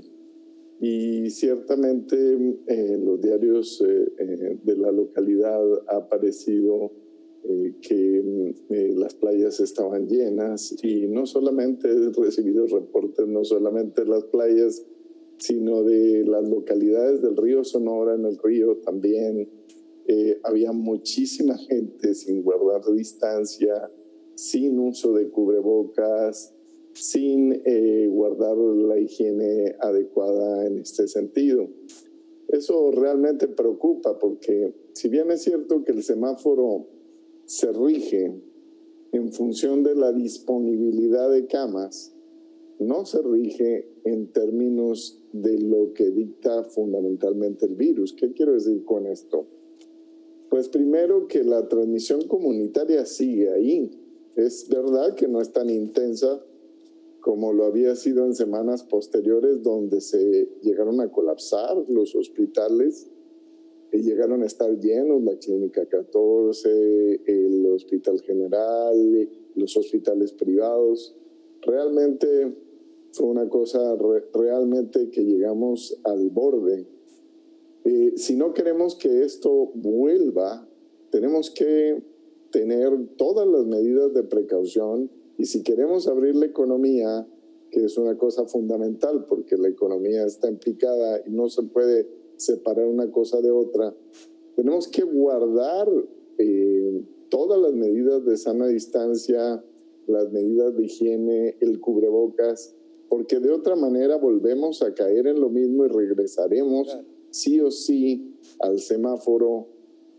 Y ciertamente en eh, los diarios eh, eh, de la localidad ha aparecido eh, que eh, las playas estaban llenas, y no solamente he recibido reportes, no solamente de las playas, sino de las localidades del río Sonora. En el río también eh, había muchísima gente sin guardar distancia, sin uso de cubrebocas, sin eh, guardar la higiene adecuada en este sentido. Eso realmente preocupa, porque si bien es cierto que el semáforo se rige en función de la disponibilidad de camas, no se rige en términos de lo que dicta fundamentalmente el virus. ¿Qué quiero decir con esto? Pues primero, que la transmisión comunitaria sigue ahí. Es verdad que no es tan intensa como lo había sido en semanas posteriores, donde se llegaron a colapsar los hospitales y llegaron a estar llenos, la Clínica catorce, el Hospital General, los hospitales privados. Realmente fue una cosa re, realmente que llegamos al borde. Eh, si no queremos que esto vuelva, tenemos que tener todas las medidas de precaución. Y si queremos abrir la economía, que es una cosa fundamental, porque la economía está en picada y no se puede separar una cosa de otra, tenemos que guardar eh, todas las medidas de sana distancia, las medidas de higiene, el cubrebocas, porque de otra manera volvemos a caer en lo mismo y regresaremos, claro, sí o sí al semáforo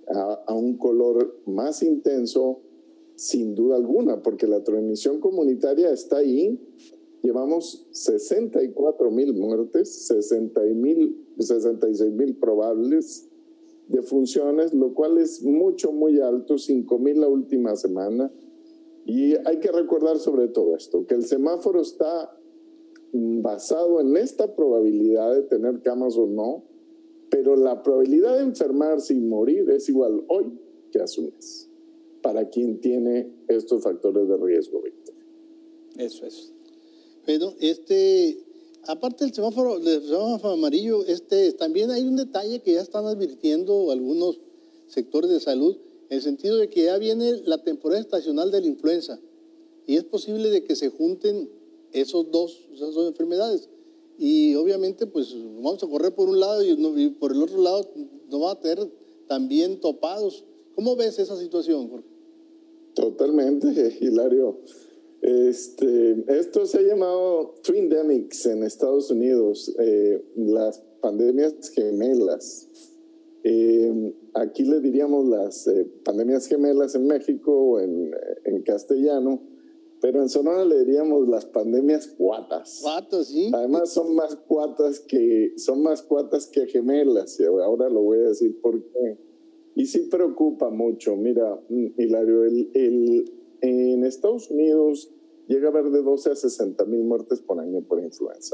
a, a un color más intenso, sin duda alguna, porque la transmisión comunitaria está ahí. Llevamos sesenta y cuatro mil muertes, sesenta y seis mil probables defunciones, lo cual es mucho, muy alto, cinco mil la última semana. Y hay que recordar sobre todo esto, que el semáforo está basado en esta probabilidad de tener camas o no, pero la probabilidad de enfermarse y morir es igual hoy que hace un mes, para quien tiene estos factores de riesgo, Víctor. Eso es. Pero este, aparte del semáforo, del semáforo amarillo, este, también hay un detalle que ya están advirtiendo algunos sectores de salud, en el sentido de que ya viene la temporada estacional de la influenza y es posible de que se junten esos dos, esas dos enfermedades. Y obviamente pues vamos a correr por un lado y, no, y por el otro lado nos va a tener también topados. ¿Cómo ves esa situación, Jorge? Totalmente, Hilario. Este, esto se ha llamado Twindemics en Estados Unidos, eh, las pandemias gemelas. Eh, aquí le diríamos las eh, pandemias gemelas en México o en, en castellano, pero en Sonora le diríamos las pandemias cuatas. Cuatas, sí. Además son más cuatas que, son más cuatas que gemelas, y ahora lo voy a decir por qué. Y sí preocupa mucho. Mira, Hilario, el, el, en Estados Unidos llega a haber de doce a sesenta mil muertes por año por influenza.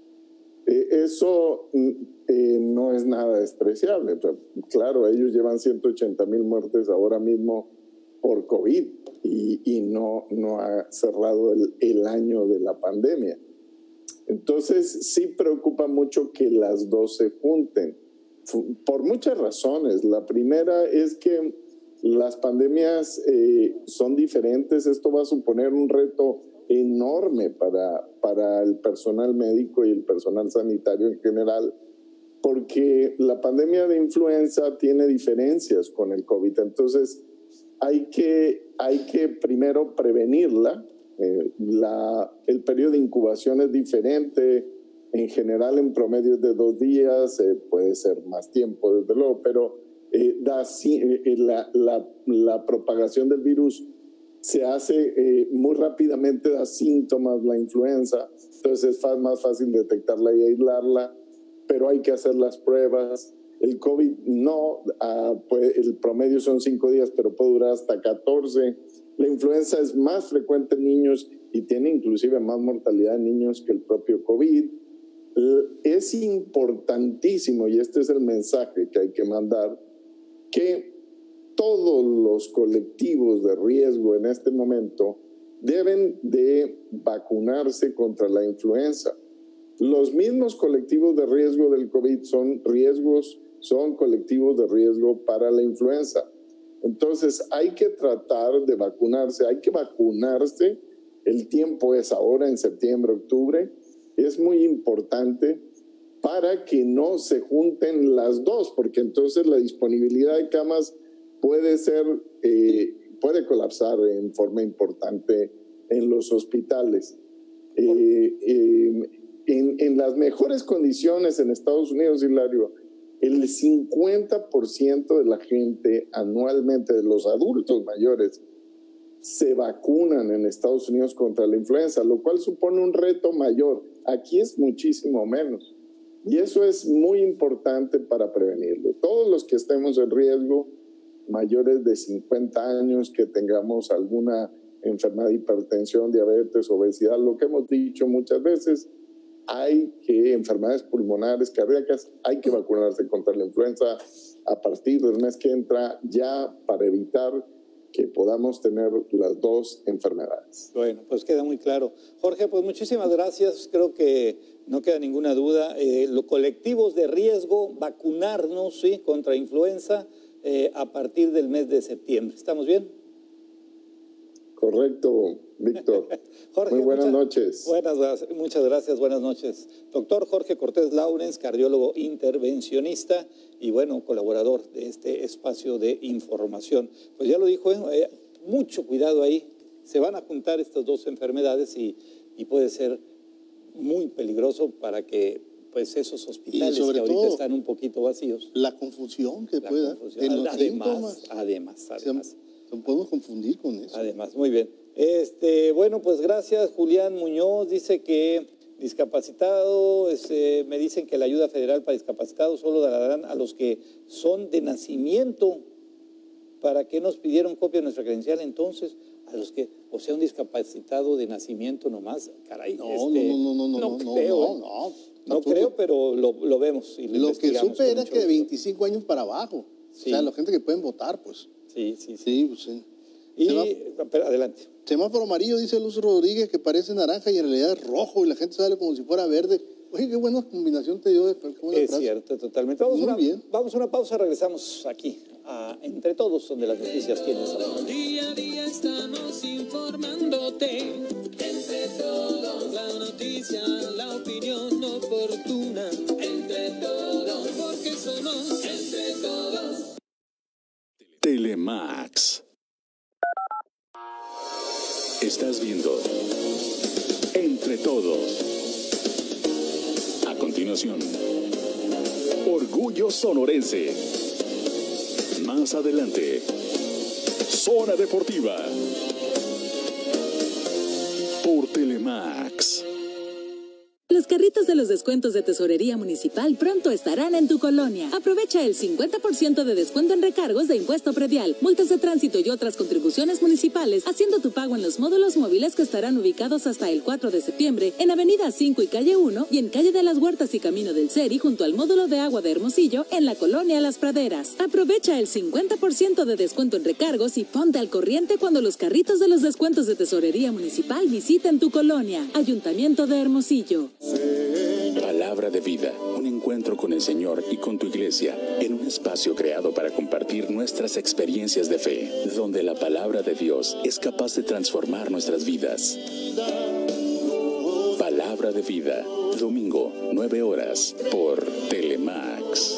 Eh, eso eh, no es nada despreciable. Pero, claro, ellos llevan ciento ochenta mil muertes ahora mismo por COVID y, y no, no ha cerrado el, el año de la pandemia. Entonces, sí preocupa mucho que las dos se junten, por muchas razones. La primera es que las pandemias eh, son diferentes. Esto va a suponer un reto enorme para, para el personal médico y el personal sanitario en general, porque la pandemia de influenza tiene diferencias con el COVID. Entonces, hay que, hay que primero prevenirla. Eh, la, el periodo de incubación es diferente. En general, en promedio es de dos días, eh, puede ser más tiempo, desde luego, pero eh, da, eh, la, la, la propagación del virus se hace eh, muy rápidamente, da síntomas la influenza, entonces es más fácil detectarla y aislarla, pero hay que hacer las pruebas. El COVID no, uh, pues el promedio son cinco días, pero puede durar hasta catorce. La influenza es más frecuente en niños y tiene inclusive más mortalidad en niños que el propio COVID. Es importantísimo, y este es el mensaje que hay que mandar, que todos los colectivos de riesgo en este momento deben de vacunarse contra la influenza. Los mismos colectivos de riesgo del COVID son riesgos, son colectivos de riesgo para la influenza. Entonces hay que tratar de vacunarse, hay que vacunarse. El tiempo es ahora, en septiembre, octubre. Es muy importante para que no se junten las dos, porque entonces la disponibilidad de camas puede ser, eh, puede colapsar en forma importante en los hospitales. Eh, eh, en, en las mejores condiciones en Estados Unidos, Hilario, el cincuenta por ciento de la gente anualmente, de los adultos mayores, se vacunan en Estados Unidos contra la influenza, lo cual supone un reto mayor. Aquí es muchísimo menos. Y eso es muy importante para prevenirlo. Todos los que estemos en riesgo, mayores de cincuenta años, que tengamos alguna enfermedad de hipertensión, diabetes, obesidad, lo que hemos dicho muchas veces, hay que, enfermedades pulmonares, cardíacas, hay que vacunarse contra la influenza a partir del mes que entra, ya para evitar que podamos tener las dos enfermedades. Bueno, pues queda muy claro. Jorge, pues muchísimas gracias. Creo que no queda ninguna duda. Eh, los colectivos de riesgo, vacunarnos, ¿sí?, contra influenza eh, a partir del mes de septiembre. ¿Estamos bien? Correcto, Víctor. Jorge, muy buenas muchas, noches. Buenas, muchas gracias, buenas noches. Doctor Jorge Cortés Laurens, cardiólogo intervencionista y, bueno, colaborador de este espacio de información. Pues ya lo dijo, eh, mucho cuidado ahí. Se van a juntar estas dos enfermedades y, y puede ser muy peligroso para que pues esos hospitales Y sobre que ahorita todo, están un poquito vacíos. La confusión que La puede dar confusión. en los Además, síntomas. además, además. Se, se podemos confundir con eso. Además, muy bien. Este, bueno, pues gracias, Julián Muñoz. Dice que discapacitado, este, me dicen que la ayuda federal para discapacitados solo darán a los que son de nacimiento. ¿Para qué nos pidieron copia de nuestra credencial entonces? A los que, o sea, un discapacitado de nacimiento nomás, caray. No, este, no, no, no, no, no, no, creo, no, ¿eh? no, No tampoco. creo, pero lo, lo vemos. Y lo Lo que investigamos supe con era mucho que de gusto. veinticinco años para abajo. Sí. O sea, la gente que pueden votar, pues. Sí, sí, sí. Sí, pues sí. Y, Semá- pero adelante. Semáforo amarillo, dice Luz Rodríguez, que parece naranja y en realidad es rojo y la gente sale como si fuera verde. Oye, qué buena combinación te dio. Qué buena Es frase. cierto, totalmente. Vamos, Muy una, bien. vamos a una pausa, regresamos aquí a Entre Todos, donde las noticias tienen sabor. Día a día estamos informándote. Entre todos, la noticia, la opinión oportuna. Entre todos, porque somos entre todos. Telemax. Estás viendo Entre Todos. A continuación, Orgullo Sonorense. Más adelante, Zona Deportiva. Por Telemax. Los carritos de los descuentos de Tesorería Municipal pronto estarán en tu colonia. Aprovecha el cincuenta por ciento de descuento en recargos de impuesto predial, multas de tránsito y otras contribuciones municipales, haciendo tu pago en los módulos móviles que estarán ubicados hasta el cuatro de septiembre en Avenida cinco y Calle uno y en Calle de las Huertas y Camino del Ceri junto al módulo de agua de Hermosillo en la colonia Las Praderas. Aprovecha el cincuenta por ciento de descuento en recargos y ponte al corriente cuando los carritos de los descuentos de Tesorería Municipal visiten tu colonia. Ayuntamiento de Hermosillo. Palabra de vida, un encuentro con el Señor y con tu iglesia, en un espacio creado para compartir nuestras experiencias de fe, donde la palabra de Dios es capaz de transformar nuestras vidas. Palabra de vida, domingo, nueve horas, por Telemax.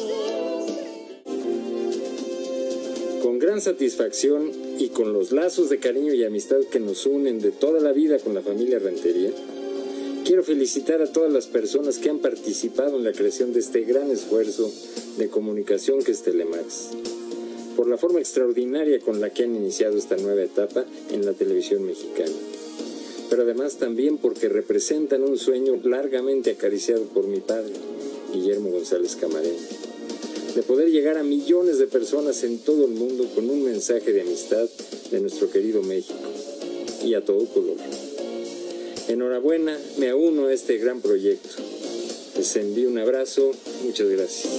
Con gran satisfacción y con los lazos de cariño y amistad que nos unen de toda la vida con la familia Rentería, quiero felicitar a todas las personas que han participado en la creación de este gran esfuerzo de comunicación que es Telemax, por la forma extraordinaria con la que han iniciado esta nueva etapa en la televisión mexicana, pero además también porque representan un sueño largamente acariciado por mi padre, Guillermo González Camarena, de poder llegar a millones de personas en todo el mundo con un mensaje de amistad de nuestro querido México, y a todo color. Enhorabuena, me uno a este gran proyecto. Les envío un abrazo, muchas gracias.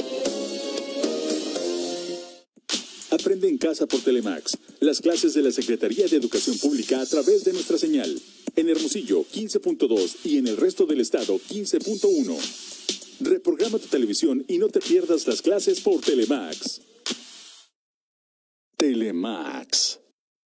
Aprende en casa por Telemax, las clases de la Secretaría de Educación Pública a través de nuestra señal. En Hermosillo, quince punto dos y en el resto del estado, quince punto uno. Reprograma tu televisión y no te pierdas las clases por Telemax. Telemax.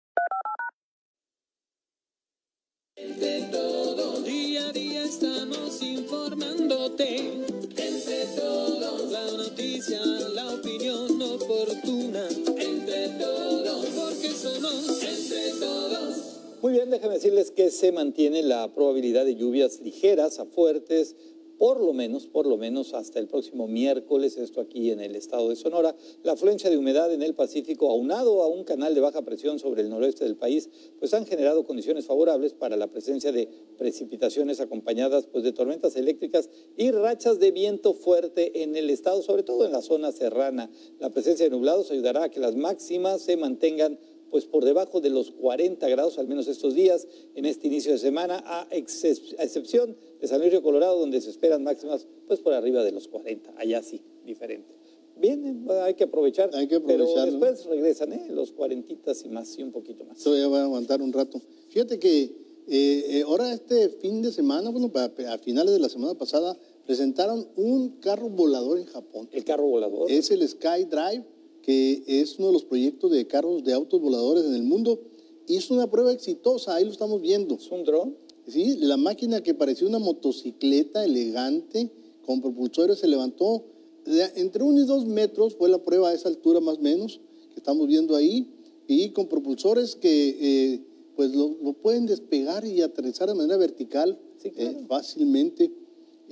Entre todos, día a día estamos informándote. Entre todos, la noticia, la opinión oportuna. Entre todos, porque somos entre todos. Muy bien, déjenme decirles que se mantiene la probabilidad de lluvias ligeras a fuertes, por lo menos, por lo menos hasta el próximo miércoles, esto aquí en el estado de Sonora. La afluencia de humedad en el Pacífico, aunado a un canal de baja presión sobre el noroeste del país, pues han generado condiciones favorables para la presencia de precipitaciones acompañadas pues, de tormentas eléctricas y rachas de viento fuerte en el estado, sobre todo en la zona serrana. La presencia de nublados ayudará a que las máximas se mantengan pues por debajo de los cuarenta grados, al menos estos días, en este inicio de semana, a, excep a excepción de San Luis Río Colorado, donde se esperan máximas pues por arriba de los cuarenta, allá sí, diferente. Bien, hay que aprovechar, hay que pero aprovecharlo. después regresan, ¿eh? Los cuarentitas y más, y un poquito más. Eso ya va a aguantar un rato. Fíjate que eh, eh, ahora este fin de semana, bueno, para, a finales de la semana pasada, presentaron un carro volador en Japón. ¿El carro volador? Es el SkyDrive, que es uno de los proyectos de carros de autos voladores en el mundo. Hizo una prueba exitosa, ahí lo estamos viendo. ¿Es un dron? Sí, la máquina que parecía una motocicleta elegante con propulsores se levantó de entre uno y dos metros, fue la prueba a esa altura más o menos, que estamos viendo ahí, y con propulsores que eh, pues lo, lo pueden despegar y aterrizar de manera vertical, sí, claro. eh, fácilmente.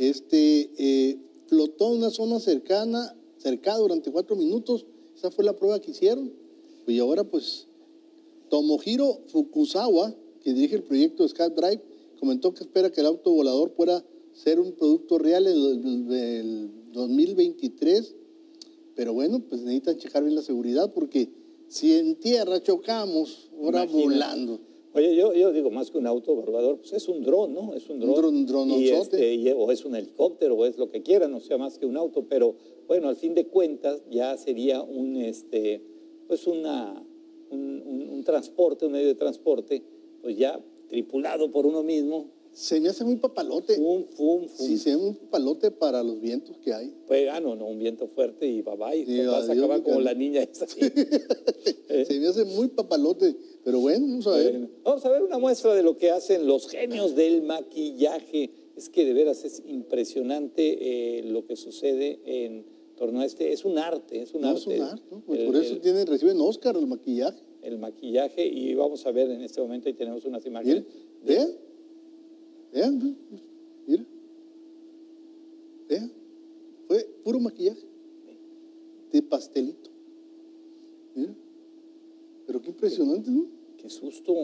este, eh, flotó en una zona cercana, cercana durante cuatro minutos. Esa fue la prueba que hicieron. Y ahora, pues, Tomohiro Fukuzawa, que dirige el proyecto Sky Drive, comentó que espera que el auto volador pueda ser un producto real en el, el dos mil veintitrés. Pero bueno, pues necesitan checar bien la seguridad, porque si en tierra chocamos, ahora Imagínate. volando. Oye, yo, yo digo, más que un auto volador, pues es un dron, ¿no? Es un dron. Un dron, y dronzote. este, y- o es un helicóptero, o es lo que quieran, o sea, más que un auto. Pero bueno, al fin de cuentas ya sería un, este, pues una, un, un- un transporte, un medio de transporte, pues ya tripulado por uno mismo. Se me hace muy papalote. Fum, fum, fum. Sí, se me hace muy papalote para los vientos que hay. Pues, ah, no, no, un viento fuerte y bye bye. Sí, vas a adiós, acabar mi como cari- la niña esa. Se me hace muy papalote. Pero bueno, vamos a ver. Bueno, vamos a ver una muestra de lo que hacen los genios del maquillaje. Es que de veras es impresionante eh, lo que sucede en torno a este. Es un arte, es un No, arte. es un arte, ¿no? Pues el, por eso el- tienen, reciben Oscar el maquillaje. el maquillaje. Y vamos a ver en este momento, y tenemos unas imágenes. Vean, vean, vean, mira. Vean, fue puro maquillaje. De pastelito. Mira. Pero qué impresionante, ¿no? Qué susto.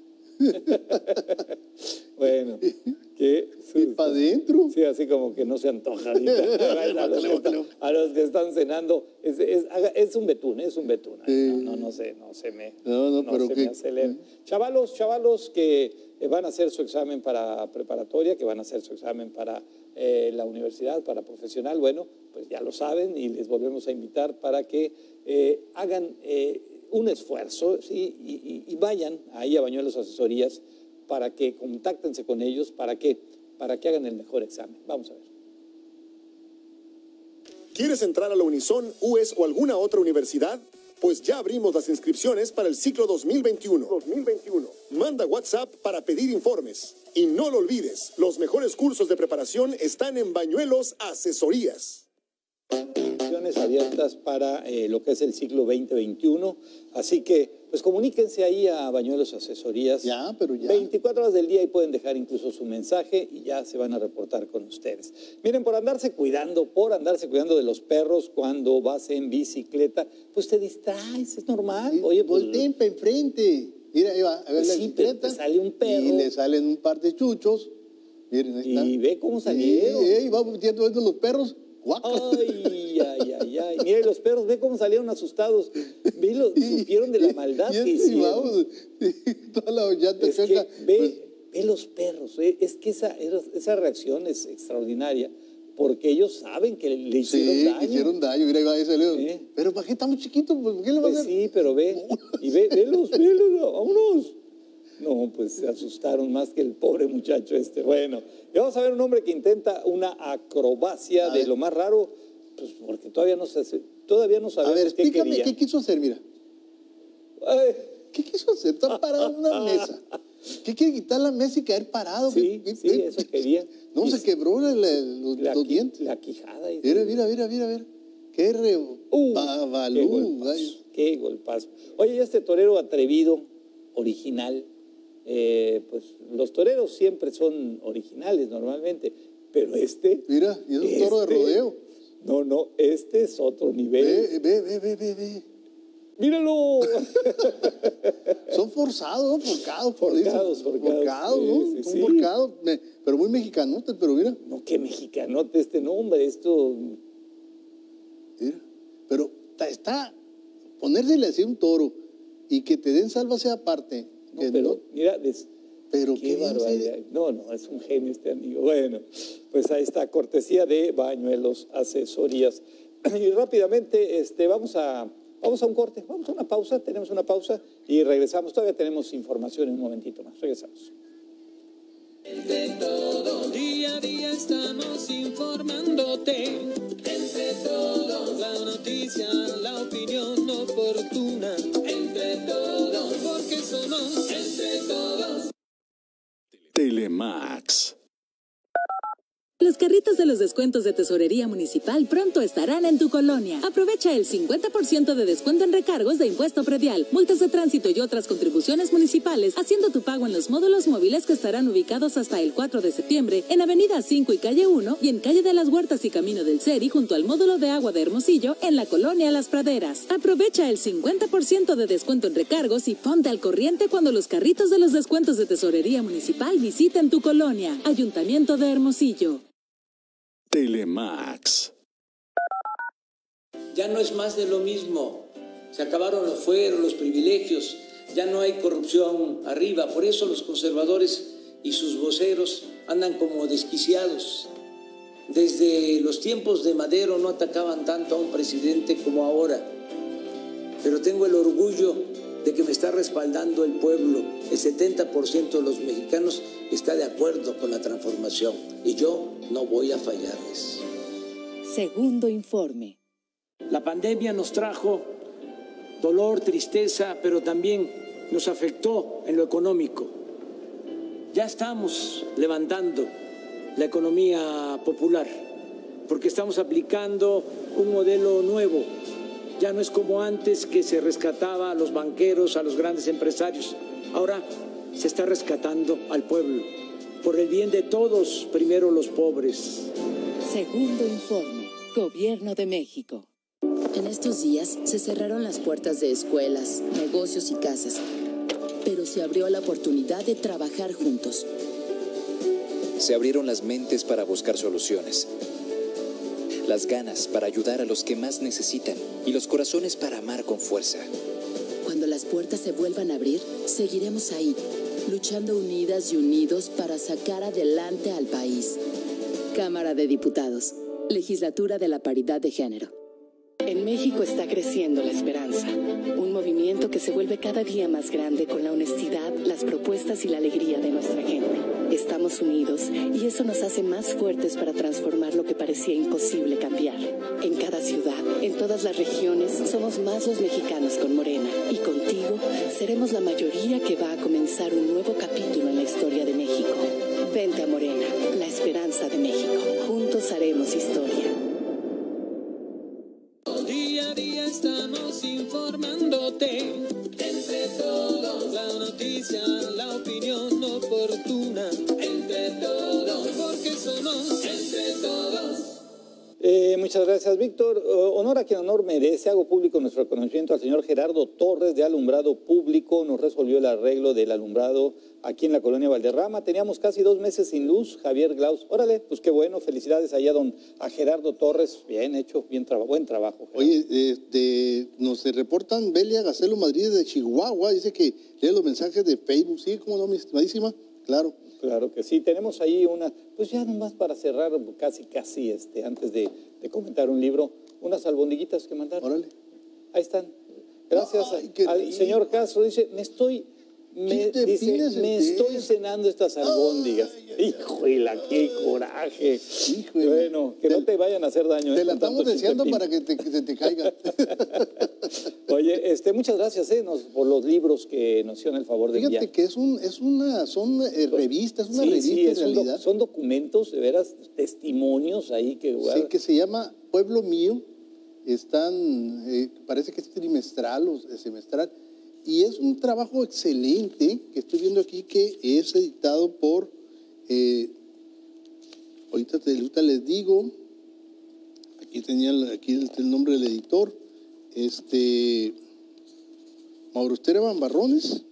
Bueno, qué susto. para adentro. Sí, así como que no se antoja. ahorita. a, los que están, a los que están cenando, es, es, haga- es un betún, es un betún. No, no, no sé, no se me, No, no, pero se qué- me acelera. Chavalos, chavalos que eh, van a hacer su examen para preparatoria, que van a hacer su examen para eh, la universidad, para profesional, bueno, pues ya lo saben y les volvemos a invitar para que eh, hagan eh, un esfuerzo, ¿sí? y, y- y vayan ahí a Bañuelos Asesorías para que contáctense con ellos, para que, para que hagan el mejor examen. Vamos a ver. ¿Quieres entrar a la Unison, U E S o alguna otra universidad? Pues ya abrimos las inscripciones para el ciclo dos mil veintiuno. dos mil veintiuno. Manda WhatsApp para pedir informes. Y no lo olvides, los mejores cursos de preparación están en Bañuelos Asesorías. Inscripciones abiertas para eh, lo que es el ciclo veinte veintiuno. Así que, pues comuníquense ahí a Bañuelos Asesorías. Ya, pero ya. veinticuatro horas del día y pueden dejar incluso su mensaje y ya se van a reportar con ustedes. Miren, por andarse cuidando, por andarse cuidando de los perros cuando vas en bicicleta, pues te distraes, es normal. Oye, pues, volteen para enfrente. Mira, ahí va, a ver Pues la sí, pero bicicleta. te sale un perro. Y le salen un par de chuchos. Miren, ahí está. Y ve cómo salieron. Y, y va metiendo dentro los perros. Guácala. Ay, ay, ay, ay. Mira, y los perros, ve cómo salieron asustados. Ve, lo, supieron de la maldad que Y hicieron. vamos, toda la llanta Es que chueca. ve, Pues, ve los perros, eh, es que esa, esa reacción es extraordinaria, porque ellos saben que le hicieron sí, daño. hicieron daño. Mira, ahí va ese Leo. ¿Eh? Pero ¿para qué estamos chiquitos? Pues, ¿por qué le va Pues a hacer? sí, pero ve, y ve, velos, velos, vámonos. No, pues se asustaron más que el pobre muchacho este. Bueno, y vamos a ver un hombre que intenta una acrobacia A de ver. lo más raro, pues porque todavía no se hace, todavía no A sabemos ver, qué explícame quería. qué quiso hacer, mira. Ay, ¿Qué quiso hacer? Está parado en una mesa. ¿Qué quiere quitar la mesa y caer parado? Sí, ¿Qué- sí, qué- eso quería. No, Y se quebró el- el- los, la, los qui- dientes. la quijada. y- Mira, mira, mira, mira, mira. Qué re... Uh, babalú, qué golpazo, ay. qué golpazo. Oye, y este torero atrevido, original, eh, pues los toreros siempre son originales normalmente, pero este... Mira, y es un toro de este- rodeo. No, no, este es otro nivel. Ve, ve, ve, ve, ve, ve. ¡Míralo! Son forzados, ¿no? Forcados. por Forcados, eso. forcados, Forcados, sí, ¿no? sí, Son sí. forcados, me- pero muy mexicanotes, pero mira. No, qué mexicanote este nombre, esto... Mira. Pero está, está ponérsele así un toro y que te den sálvase aparte. No, que pero no- mira, des- pero qué qué bien barbaridad. se- No, no, es un genio este amigo. Bueno, pues ahí está, cortesía de Bañuelos Asesorías. Y rápidamente, este, vamos a, vamos a un corte, vamos a una pausa, tenemos una pausa y regresamos. Todavía tenemos información en un momentito más. Regresamos. Entre todos, día a día estamos informándote. Entre todos, la noticia, la opinión oportuna. Entre todos, porque somos entre todos. Telemax. Los carritos de los descuentos de Tesorería Municipal pronto estarán en tu colonia. Aprovecha el cincuenta por ciento de descuento en recargos de impuesto predial, multas de tránsito y otras contribuciones municipales, haciendo tu pago en los módulos móviles que estarán ubicados hasta el cuatro de septiembre en Avenida cinco y Calle uno y en Calle de las Huertas y Camino del Ceri junto al módulo de agua de Hermosillo en la colonia Las Praderas. Aprovecha el cincuenta por ciento de descuento en recargos y ponte al corriente cuando los carritos de los descuentos de Tesorería Municipal visiten tu colonia. Ayuntamiento de Hermosillo. Telemax. Ya no es más de lo mismo. Se acabaron los fueros, los privilegios. Ya no hay corrupción arriba. Por eso los conservadores y sus voceros andan como desquiciados. Desde los tiempos de Madero no atacaban tanto a un presidente como ahora. Pero tengo el orgullo de que me está respaldando el pueblo. El setenta por ciento de los mexicanos está de acuerdo con la transformación y yo no voy a fallarles. Segundo informe. La pandemia nos trajo dolor, tristeza, pero también nos afectó en lo económico. Ya estamos levantando la economía popular porque estamos aplicando un modelo nuevo. Ya no es como antes que se rescataba a los banqueros, a los grandes empresarios. Ahora se está rescatando al pueblo. Por el bien de todos, primero los pobres. Segundo informe. Gobierno de México. En estos días se cerraron las puertas de escuelas, negocios y casas, pero se abrió la oportunidad de trabajar juntos. Se abrieron las mentes para buscar soluciones, las ganas para ayudar a los que más necesitan y los corazones para amar con fuerza. Cuando las puertas se vuelvan a abrir, seguiremos ahí, luchando unidas y unidos para sacar adelante al país. Cámara de Diputados, Legislatura de la Paridad de Género. En México está creciendo la esperanza, un movimiento que se vuelve cada día más grande con la honestidad, las propuestas y la alegría de nuestra gente. Estamos unidos y eso nos hace más fuertes para transformar lo que parecía imposible cambiar. En cada ciudad, en todas las regiones, somos más los mexicanos con Morena y contigo seremos la mayoría que va a comenzar un nuevo capítulo en la historia de México. Vente a Morena, la esperanza de México. Juntos haremos historia. Día a día estamos informándote. Entre todos, la noticia, la opinión oportuna. Entre todos, porque somos entre todos. Eh, muchas gracias, Víctor. Uh, honor a quien honor merece. Hago público nuestro reconocimiento al señor Gerardo Torres de Alumbrado Público. Nos resolvió el arreglo del alumbrado aquí en la colonia Valderrama. Teníamos casi dos meses sin luz. Javier Glaus. Órale, pues qué bueno. Felicidades allá don, a Gerardo Torres. Bien hecho, bien traba, buen trabajo. Gerardo. Oye, este, nos reportan Belia Gacelo Madrid de Chihuahua. Dice que lee los mensajes de Facebook. Sí, cómo no, mi estimadísima. Claro. Claro que sí, tenemos ahí una, pues ya nomás para cerrar casi, casi, este, antes de, de comentar un libro, unas albondiguitas que mandaron. Órale. Ahí están. Gracias Ay, a, al rico. Señor Castro, dice, me estoy, me, dice, me estoy cenando estas albóndigas. Híjole, qué coraje. Híjole. Bueno, que te, no te vayan a hacer daño. Te eh, la estamos deseando para que, te, que se te caiga. Oye, este, muchas gracias eh, nos, por los libros que nos hicieron el favor de Fíjate enviar. que es un, es una, son eh, revistas, una sí, revista sí, en realidad. Do, son documentos, de veras, testimonios ahí que... Sí, que se llama Pueblo Mío. Están, eh, parece que es trimestral o semestral. Y es un trabajo excelente que estoy viendo aquí que es editado por, eh, ahorita, te, ahorita les digo, aquí tenía aquí el, el nombre del editor, este, Mauro Esteban Barrones,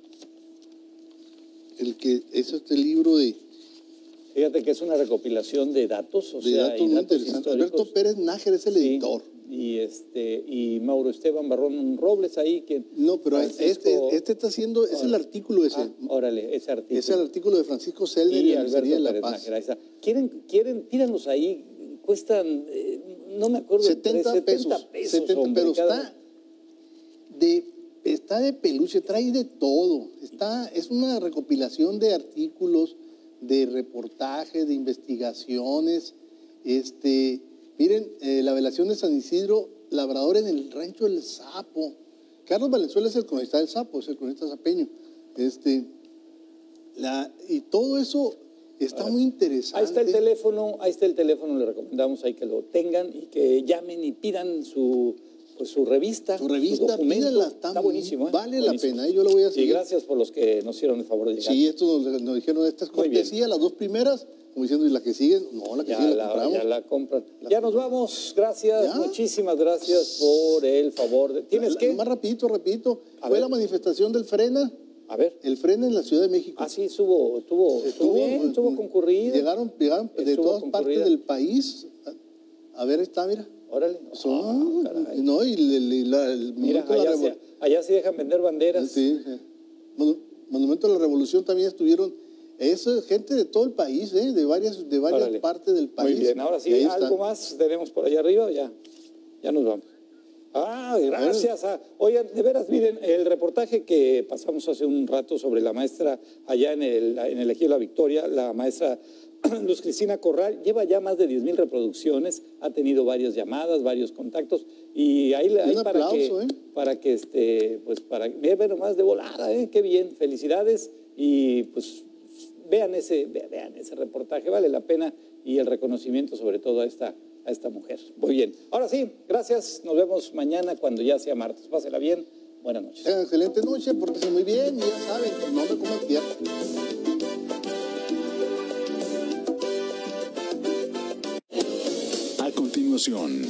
el que es este libro de... Fíjate que es una recopilación de datos, o de sea, datos muy interesantes. Alberto Pérez Nájer es el sí, editor. Y este y Mauro Esteban Barrón Robles ahí que no, pero Francisco, este, este está haciendo es el artículo ese. Ah, órale, ese artículo. Es el artículo de Francisco Selder y de Alberto de La Pérez Paz. Nájera, quieren quieren tíranlos ahí, cuestan eh, no me acuerdo setenta pesos, pesos setenta, hombre, pero cada... está de está de peluche, trae de todo. Está es una recopilación de artículos, de reportajes, de investigaciones, este miren, eh, la velación de San Isidro, labrador en el rancho del Sapo. Carlos Valenzuela es el cronista del Sapo, es el cronista sapeño. Este, la, y todo eso Está muy interesante. Ahí está el teléfono, ahí está el teléfono, le recomendamos ahí que lo tengan y que llamen y pidan su, pues, su revista. Su revista, su pídala, está, está buenísimo. ¿eh? Vale buenísimo. la pena, ¿eh? Yo lo voy a seguir. Y gracias por los que nos hicieron el favor de llegar. Sí, esto nos, nos dijeron, esta es cortesía, las dos primeras, como diciendo, y la que siguen, no, la que Ya sigue la, la, compramos. ya la compran. Ya nos vamos, gracias, ¿Ya? muchísimas gracias por el favor. De... ¿Tienes La- qué? Más rapidito, rapidito. A Fue ver. la manifestación del Frena. A ver. El Frena en la Ciudad de México. Ah, sí, estuvo, estuvo, estuvo bien, estuvo concurrido. Llegaron, llegaron de Estuvo todas concurrida. partes del país. A, a ver, está, mira. Órale. Son, Ah, no, y, el- el- y la- el Mira, monumento a la allá, revol- sí, allá sí dejan vender banderas. Sí, sí. Monu- Monumento a la Revolución también estuvieron. Eso es gente de todo el país, ¿eh? de varias, de varias Órale. partes del país. Muy bien, ahora Y sí, ahí algo están. más tenemos por allá arriba, ya, ya nos vamos. Ah, gracias. A, oigan, de veras, miren, el reportaje que pasamos hace un rato sobre la maestra allá en el, en el Ejido La Victoria, la maestra Luz Cristina Corral, lleva ya más de diez mil reproducciones, ha tenido varias llamadas, varios contactos, y ahí, ahí un para que, aplauso, ¿eh? para que, este, pues, para, ver más de volada, ¿eh? Qué bien, felicidades, y pues vean ese, vean ese reportaje, vale la pena, y el reconocimiento sobre todo a esta, a esta mujer. Muy bien. Ahora sí, gracias. Nos vemos mañana cuando ya sea martes. Pásela bien. Buenas noches. Tengan excelente noche, pórtense muy bien, y ya saben, no me coman tierra. A continuación,